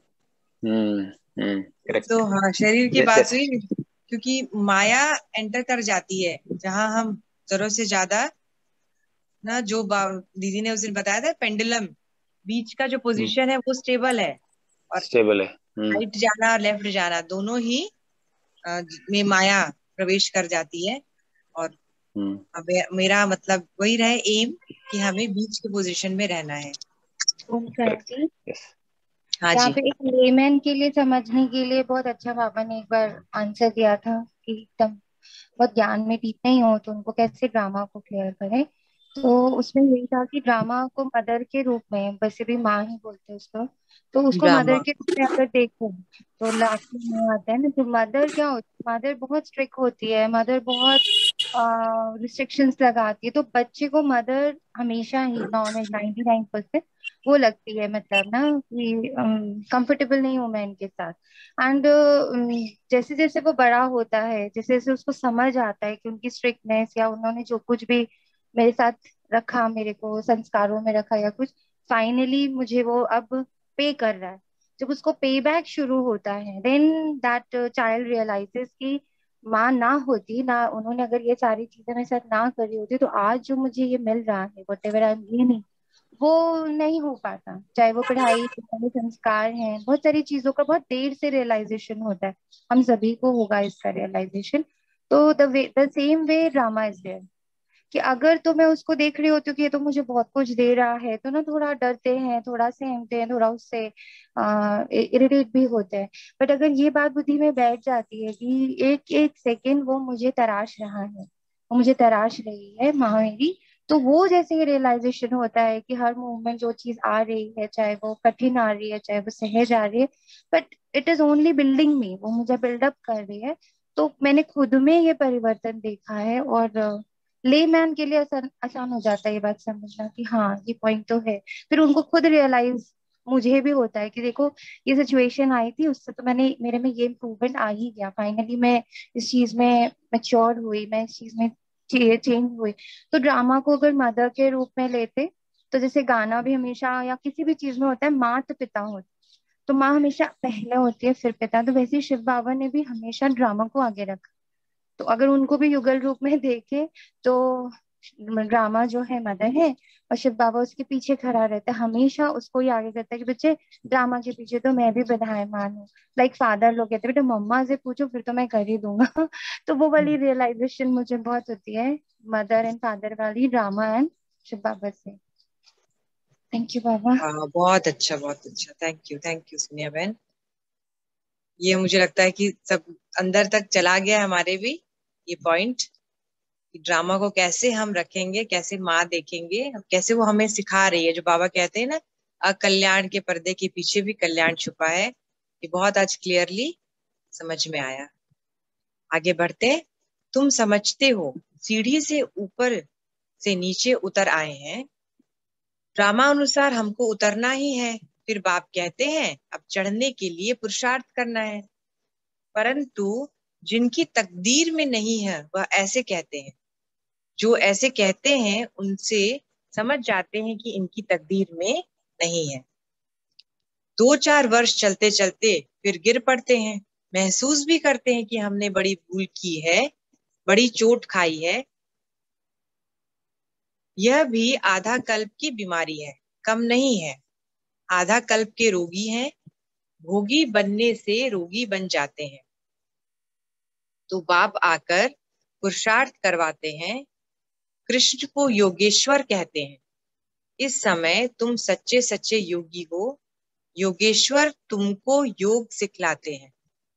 करेक्ट, तो हाँ, शरीर की यस बात यस, हुई, क्योंकि माया एंटर कर जाती है जहां हम जरूरत से ज्यादा ना, जो दीदी ने उस दिन बताया था पेंडुलम, बीच का जो पोजीशन है वो स्टेबल है, और स्टेबल है। राइट जाना और लेफ्ट जाना दोनों ही में माया प्रवेश कर जाती है। और अब मेरा मतलब वही रहे एम कि हमें बीच के पोजीशन में रहना है। ओम शांति। हाँ यहाँ जी। पे एक लेमैन के लिए समझने के लिए बहुत अच्छा बाबा ने एक बार आंसर दिया था कि एकदम बहुत ज्ञान में डीप नहीं हो तो उनको कैसे ड्रामा को क्लियर करें। तो उसमें यही था कि ड्रामा को मदर के रूप में, वैसे भी माँ ही बोलते हैं उसको, तो उसको मदर ड्रामा। के रूप में अगर देखो तो लास्ट में आता है ना, तो मदर क्या होती है, मदर बहुत स्ट्रिक्ट होती है, मदर बहुत रिस्ट्रिक्शंस लगाती है, तो बच्चे को मदर हमेशा ही 99% वो लगती है, मतलब ना कि कंफर्टेबल नहीं हूं मैं इनके साथ। एंड जैसे जैसे वो बड़ा होता है, जैसे जैसे उसको समझ आता है कि उनकी स्ट्रिक्टनेस या उन्होंने जो कुछ भी मेरे साथ रखा, मेरे को संस्कारों में रखा या कुछ, फाइनली मुझे वो अब पे कर रहा है। जब उसको पे बैक शुरू होता है, देन दैट चाइल्ड रियलाइजेस कि माँ ना होती ना, उन्होंने अगर ये सारी चीजें मेरे साथ ना करी होती तो आज जो मुझे ये मिल रहा है, whatever I am gaining, वो नहीं हो पाता। चाहे वो पढ़ाई, चाहे संस्कार हैं, बहुत सारी चीजों का बहुत देर से रियलाइजेशन होता है। हम सभी को होगा इसका रियलाइजेशन। तो the same way drama is there, कि अगर तो मैं उसको देख रही होती हूँ कि ये तो मुझे बहुत कुछ दे रहा है, तो ना थोड़ा डरते हैं, थोड़ा सहमते हैं, थोड़ा उससे इरिटेट भी होते हैं। बट अगर ये बात बुद्धि में बैठ जाती है कि एक एक सेकंड वो मुझे तराश रहा है, वो मुझे तराश रही है माँ मेरी, तो वो जैसे ही रियलाइजेशन होता है कि हर मूवमेंट जो चीज आ रही है, चाहे वो कठिन आ रही है, चाहे वो सहज आ रही है, but it is only building me, वो मुझे बिल्डअप कर रही है। तो मैंने खुद में ये परिवर्तन देखा है। और लेमैन के लिए आसान आसान हो जाता है ये बात समझना कि हाँ ये पॉइंट तो है। फिर उनको खुद रियलाइज, मुझे भी होता है कि देखो ये सिचुएशन आई थी, उससे तो मैंने, मेरे में ये इम्प्रूवमेंट आ ही गया, फाइनली मैं इस चीज में मैच्योर हुई, मैं इस चीज में चेंज हुई। तो ड्रामा को अगर मदर के रूप में लेते, तो जैसे गाना भी हमेशा या किसी भी चीज में होता है माँ तो पिता होती, तो माँ हमेशा पहले होती है फिर पिता, तो वैसे ही शिव बाबा ने भी हमेशा ड्रामा को आगे रखा। तो अगर उनको भी युगल रूप में देखे तो ड्रामा जो है मदर है, और शिव बाबा उसके पीछे खड़ा रहता है, हमेशा उसको ही आगे करता है कि बच्चे ड्रामा के पीछे तो मैं भी बधायमान हूँ। लाइक फादर लोग कहते हैं बेटा मम्मा से पूछो फिर तो मैं कर ही दूंगा। तो वो वाली रियलाइजेशन मुझे बहुत होती है मदर एंड फादर वाली, ड्रामा एंड शिव बाबा से। Thank you Baba. हाँ बहुत अच्छा, बहुत अच्छा। थैंक यू सोनिया बहन। ये मुझे लगता है कि सब अंदर तक चला गया हमारे भी ये पॉइंट, कि ड्रामा को कैसे हम रखेंगे, कैसे माँ देखेंगे, कैसे वो हमें सिखा रही है। जो बाबा कहते हैं ना, अकल्याण के पर्दे के पीछे भी कल्याण छुपा है, ये बहुत आज क्लियरली समझ में आया। आगे बढ़ते। तुम समझते हो सीढ़ी से ऊपर से नीचे उतर आए हैं, ड्रामा अनुसार हमको उतरना ही है। फिर बाप कहते हैं अब चढ़ने के लिए पुरुषार्थ करना है। परंतु जिनकी तकदीर में नहीं है वह ऐसे कहते हैं, जो ऐसे कहते हैं उनसे समझ जाते हैं कि इनकी तकदीर में नहीं है। 2-4 वर्ष चलते चलते फिर गिर पड़ते हैं, महसूस भी करते हैं कि हमने बड़ी भूल की है, बड़ी चोट खाई है। यह भी आधा कल्प की बीमारी है, कम नहीं है। आधा कल्प के रोगी हैं, भोगी बनने से रोगी बन जाते हैं। तो बाप आकर पुरुषार्थ करवाते हैं। कृष्ण को योगेश्वर कहते हैं। इस समय तुम सच्चे सच्चे योगी हो, योगेश्वर तुमको योग सिखलाते हैं।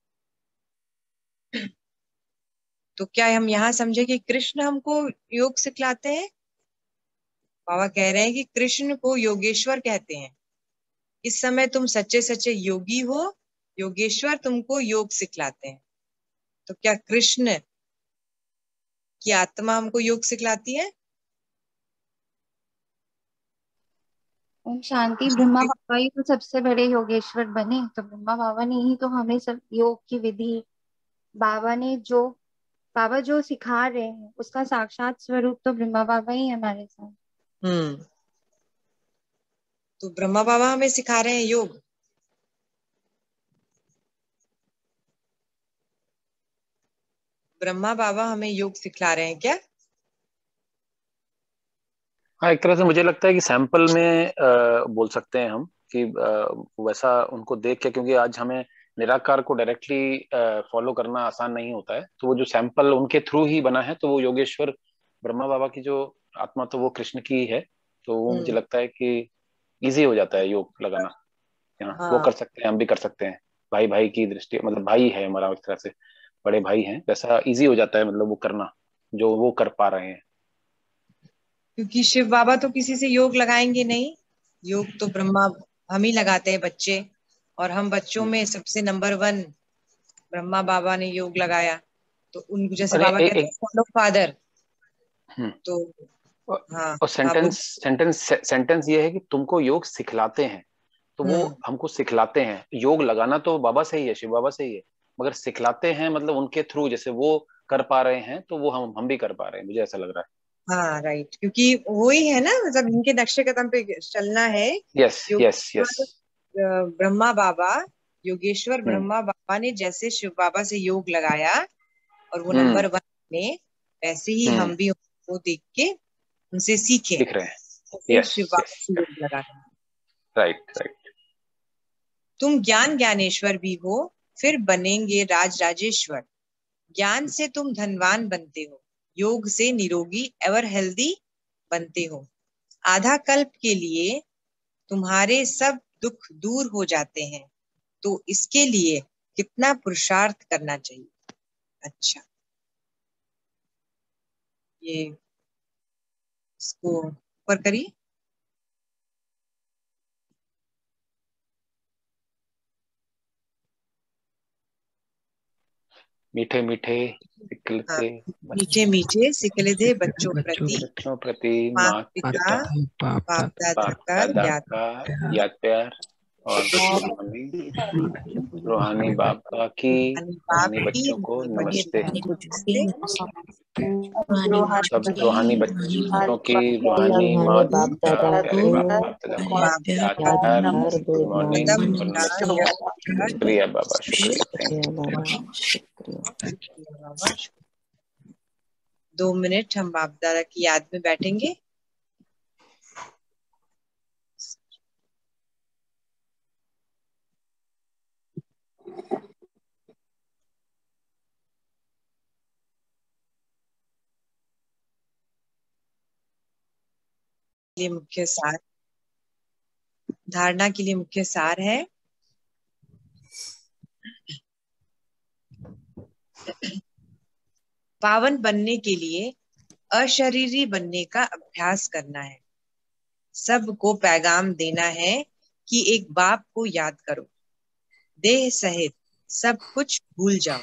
तो क्या हम यहाँ समझे कि कृष्ण हमको योग सिखलाते हैं? बाबा कह रहे हैं कि कृष्ण को योगेश्वर कहते हैं। इस समय तुम सच्चे सच्चे योगी हो, योगेश्वर तुमको योग सिखलाते हैं। तो क्या कृष्ण की आत्मा हमको योग सिखलाती है? ओम शांति। ब्रह्मा बाबा ही तो सबसे बड़े योगेश्वर बने, तो ब्रह्मा बाबा ने ही तो हमें सब योग की विधि, बाबा ने जो, बाबा जो सिखा रहे हैं उसका साक्षात स्वरूप तो ब्रह्मा बाबा ही है हमारे साथ। हम्म। तो ब्रह्मा बाबा हमें सिखा रहे हैं योग। ब्रह्मा बाबा हमें योग सिखला रहे हैं क्या? हाँ, एक तरह से मुझे लगता है कि सैंपल में बोल सकते हैं हम कि वैसा उनको देख के, क्योंकि आज हमें निराकार को डायरेक्टली फॉलो करना आसान नहीं होता है, तो वो जो सैंपल उनके थ्रू ही बना है, तो वो योगेश्वर ब्रह्मा बाबा की जो आत्मा तो वो कृष्ण की ही है, तो वो मुझे लगता है कि इजी हो जाता है योग लगाना। हाँ, वो कर सकते हैं, हम भी कर सकते हैं। भाई भाई की दृष्टि, मतलब भाई है हमारा, एक तरह से बड़े भाई हैं, वैसा इजी हो जाता है मतलब वो करना जो वो कर पा रहे हैं। क्योंकि शिव बाबा तो किसी से योग लगाएंगे नहीं, योग तो ब्रह्मा हम ही लगाते हैं बच्चे, और हम बच्चों में सबसे नंबर 1 ब्रह्मा बाबा ने योग लगाया, तो उनको जैसे अरे बाबा कहते हैं फॉलो फादर। तो हाँ, और सेंटेंस ये है कि तुमको योग सिखलाते हैं, तो वो हमको सिखलाते हैं। योग लगाना तो बाबा से ही है, शिव बाबा से ही है, मगर सिखलाते हैं मतलब उनके थ्रू, जैसे वो कर पा रहे हैं तो वो हम भी कर पा रहे हैं, मुझे ऐसा लग रहा है। हाँ राइट, क्योंकि वही है ना, मतलब इनके नक्शे कदम पे चलना है। Yes yes yes. Brahma Baba, Yogeshwar Brahma Baba ने जैसे शिव बाबा से योग लगाया और वो नंबर 1 ने, वैसे ही हम भी उनको देख के उनसे सीखे, दिख रहे हैं। तो शिव बाबा से योग लगाना। Right right. तुम ज्ञान ज्ञानेश्वर भी हो, फिर बनेंगे राज राजेश्वर। ज्ञान से तुम धनवान बनते हो, योग से निरोगी एवर हेल्दी बनते हो। आधा कल्प के लिए तुम्हारे सब दुख दूर हो जाते हैं, तो इसके लिए कितना पुरुषार्थ करना चाहिए। अच्छा, ये इसको ऊपर करिए। मीठे मीठे सिकलते मीठे मीठे सिकलते बच्चों प्रति माता पिता बाप दादा का याद प्यार, और रूहानी बाबा की, रूहानी बच्चों को नमस्ते। सब रूहानी बच्चों की, रूहानी माँ का, प्यारे बाप दादा का याद, गुड मॉर्निंग और नमस्ते। शुक्रिया बाबा, शुक्रिया। 2 मिनट हम बाप दादा की याद में बैठेंगे। लिए मुख्य सार, धारणा के लिए मुख्य सार है पावन बनने के लिए अशरीरी बनने का अभ्यास करना है। सबको पैगाम देना है कि एक बाप को याद करो, देह सहित सब कुछ भूल जाओ।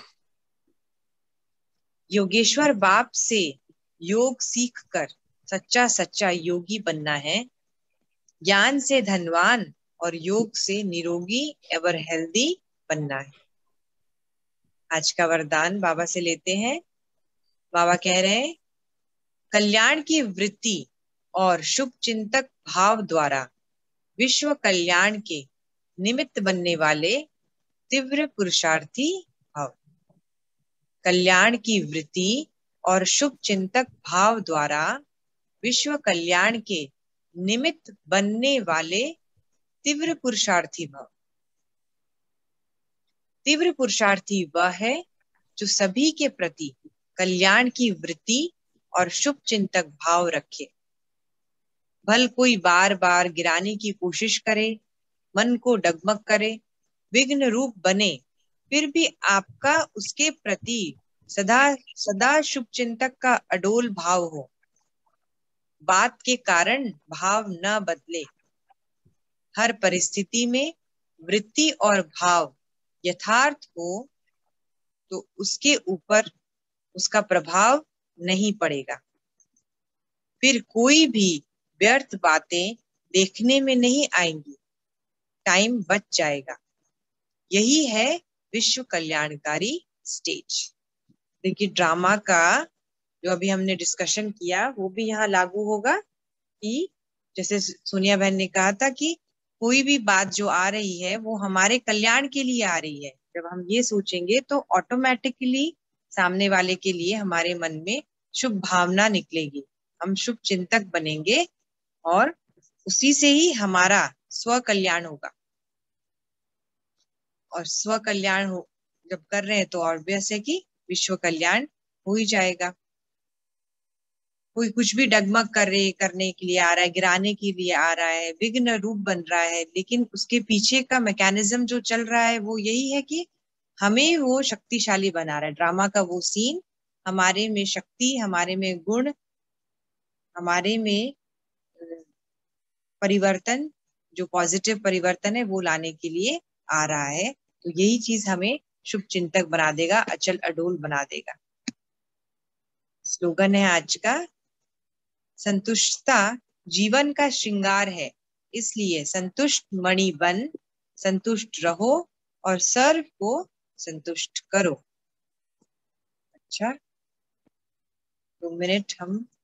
योगेश्वर बाप से योग सीखकर सच्चा सच्चा योगी बनना है। ज्ञान से धनवान और योग से निरोगी एवर हेल्दी बनना है। आज का वरदान बाबा से लेते हैं। बाबा कह रहे हैं, कल्याण की वृत्ति और शुभ चिंतक भाव द्वारा विश्व कल्याण के निमित्त बनने वाले तीव्र पुरुषार्थी भाव। कल्याण की वृत्ति और शुभ चिंतक भाव द्वारा विश्व कल्याण के निमित्त बनने वाले तीव्र पुरुषार्थी भाव। तीव्र पुरुषार्थी वह है जो सभी के प्रति कल्याण की वृत्ति और शुभ चिंतक भाव रखे। भल कोई बार बार गिराने की कोशिश करे, मन को डगमग करे, विघ्न रूप बने, फिर भी आपका उसके प्रति सदा सदा शुभ चिंतक का अडोल भाव हो। बात के कारण भाव न बदले। हर परिस्थिति में वृत्ति और भाव यथार्थ हो तो उसके ऊपर उसका प्रभाव नहीं पड़ेगा। फिर कोई भी व्यर्थ बातें देखने में नहीं आएंगी, टाइम बच जाएगा। यही है विश्व कल्याणकारी स्टेज। देखिए, ड्रामा का जो अभी हमने डिस्कशन किया वो भी यहाँ लागू होगा कि जैसे सोनिया बहन ने कहा था कि कोई भी बात जो आ रही है वो हमारे कल्याण के लिए आ रही है। जब हम ये सोचेंगे तो ऑटोमेटिकली सामने वाले के लिए हमारे मन में शुभ भावना निकलेगी, हम शुभ चिंतक बनेंगे और उसी से ही हमारा स्व कल्याण होगा। और स्व कल्याण हो जब कर रहे हैं तो ऑब्वियस है कि विश्व कल्याण हो ही जाएगा। कोई कुछ भी डगमग करने के लिए आ रहा है, गिराने के लिए आ रहा है, विघ्न रूप बन रहा है, लेकिन उसके पीछे का मैकेनिज्म जो चल रहा है वो यही है कि हमें वो शक्तिशाली बना रहा है। ड्रामा का वो सीन हमारे में शक्ति, हमारे में गुण, हमारे में परिवर्तन, जो पॉजिटिव परिवर्तन है वो लाने के लिए आ रहा है। तो यही चीज हमें शुभ चिंतक बना देगा, अचल अडोल बना देगा। स्लोगन है आज का, संतुष्टता जीवन का श्रृंगार है, इसलिए संतुष्ट मणि बन, संतुष्ट रहो और सर्व को संतुष्ट करो। अच्छा, 2 मिनट हम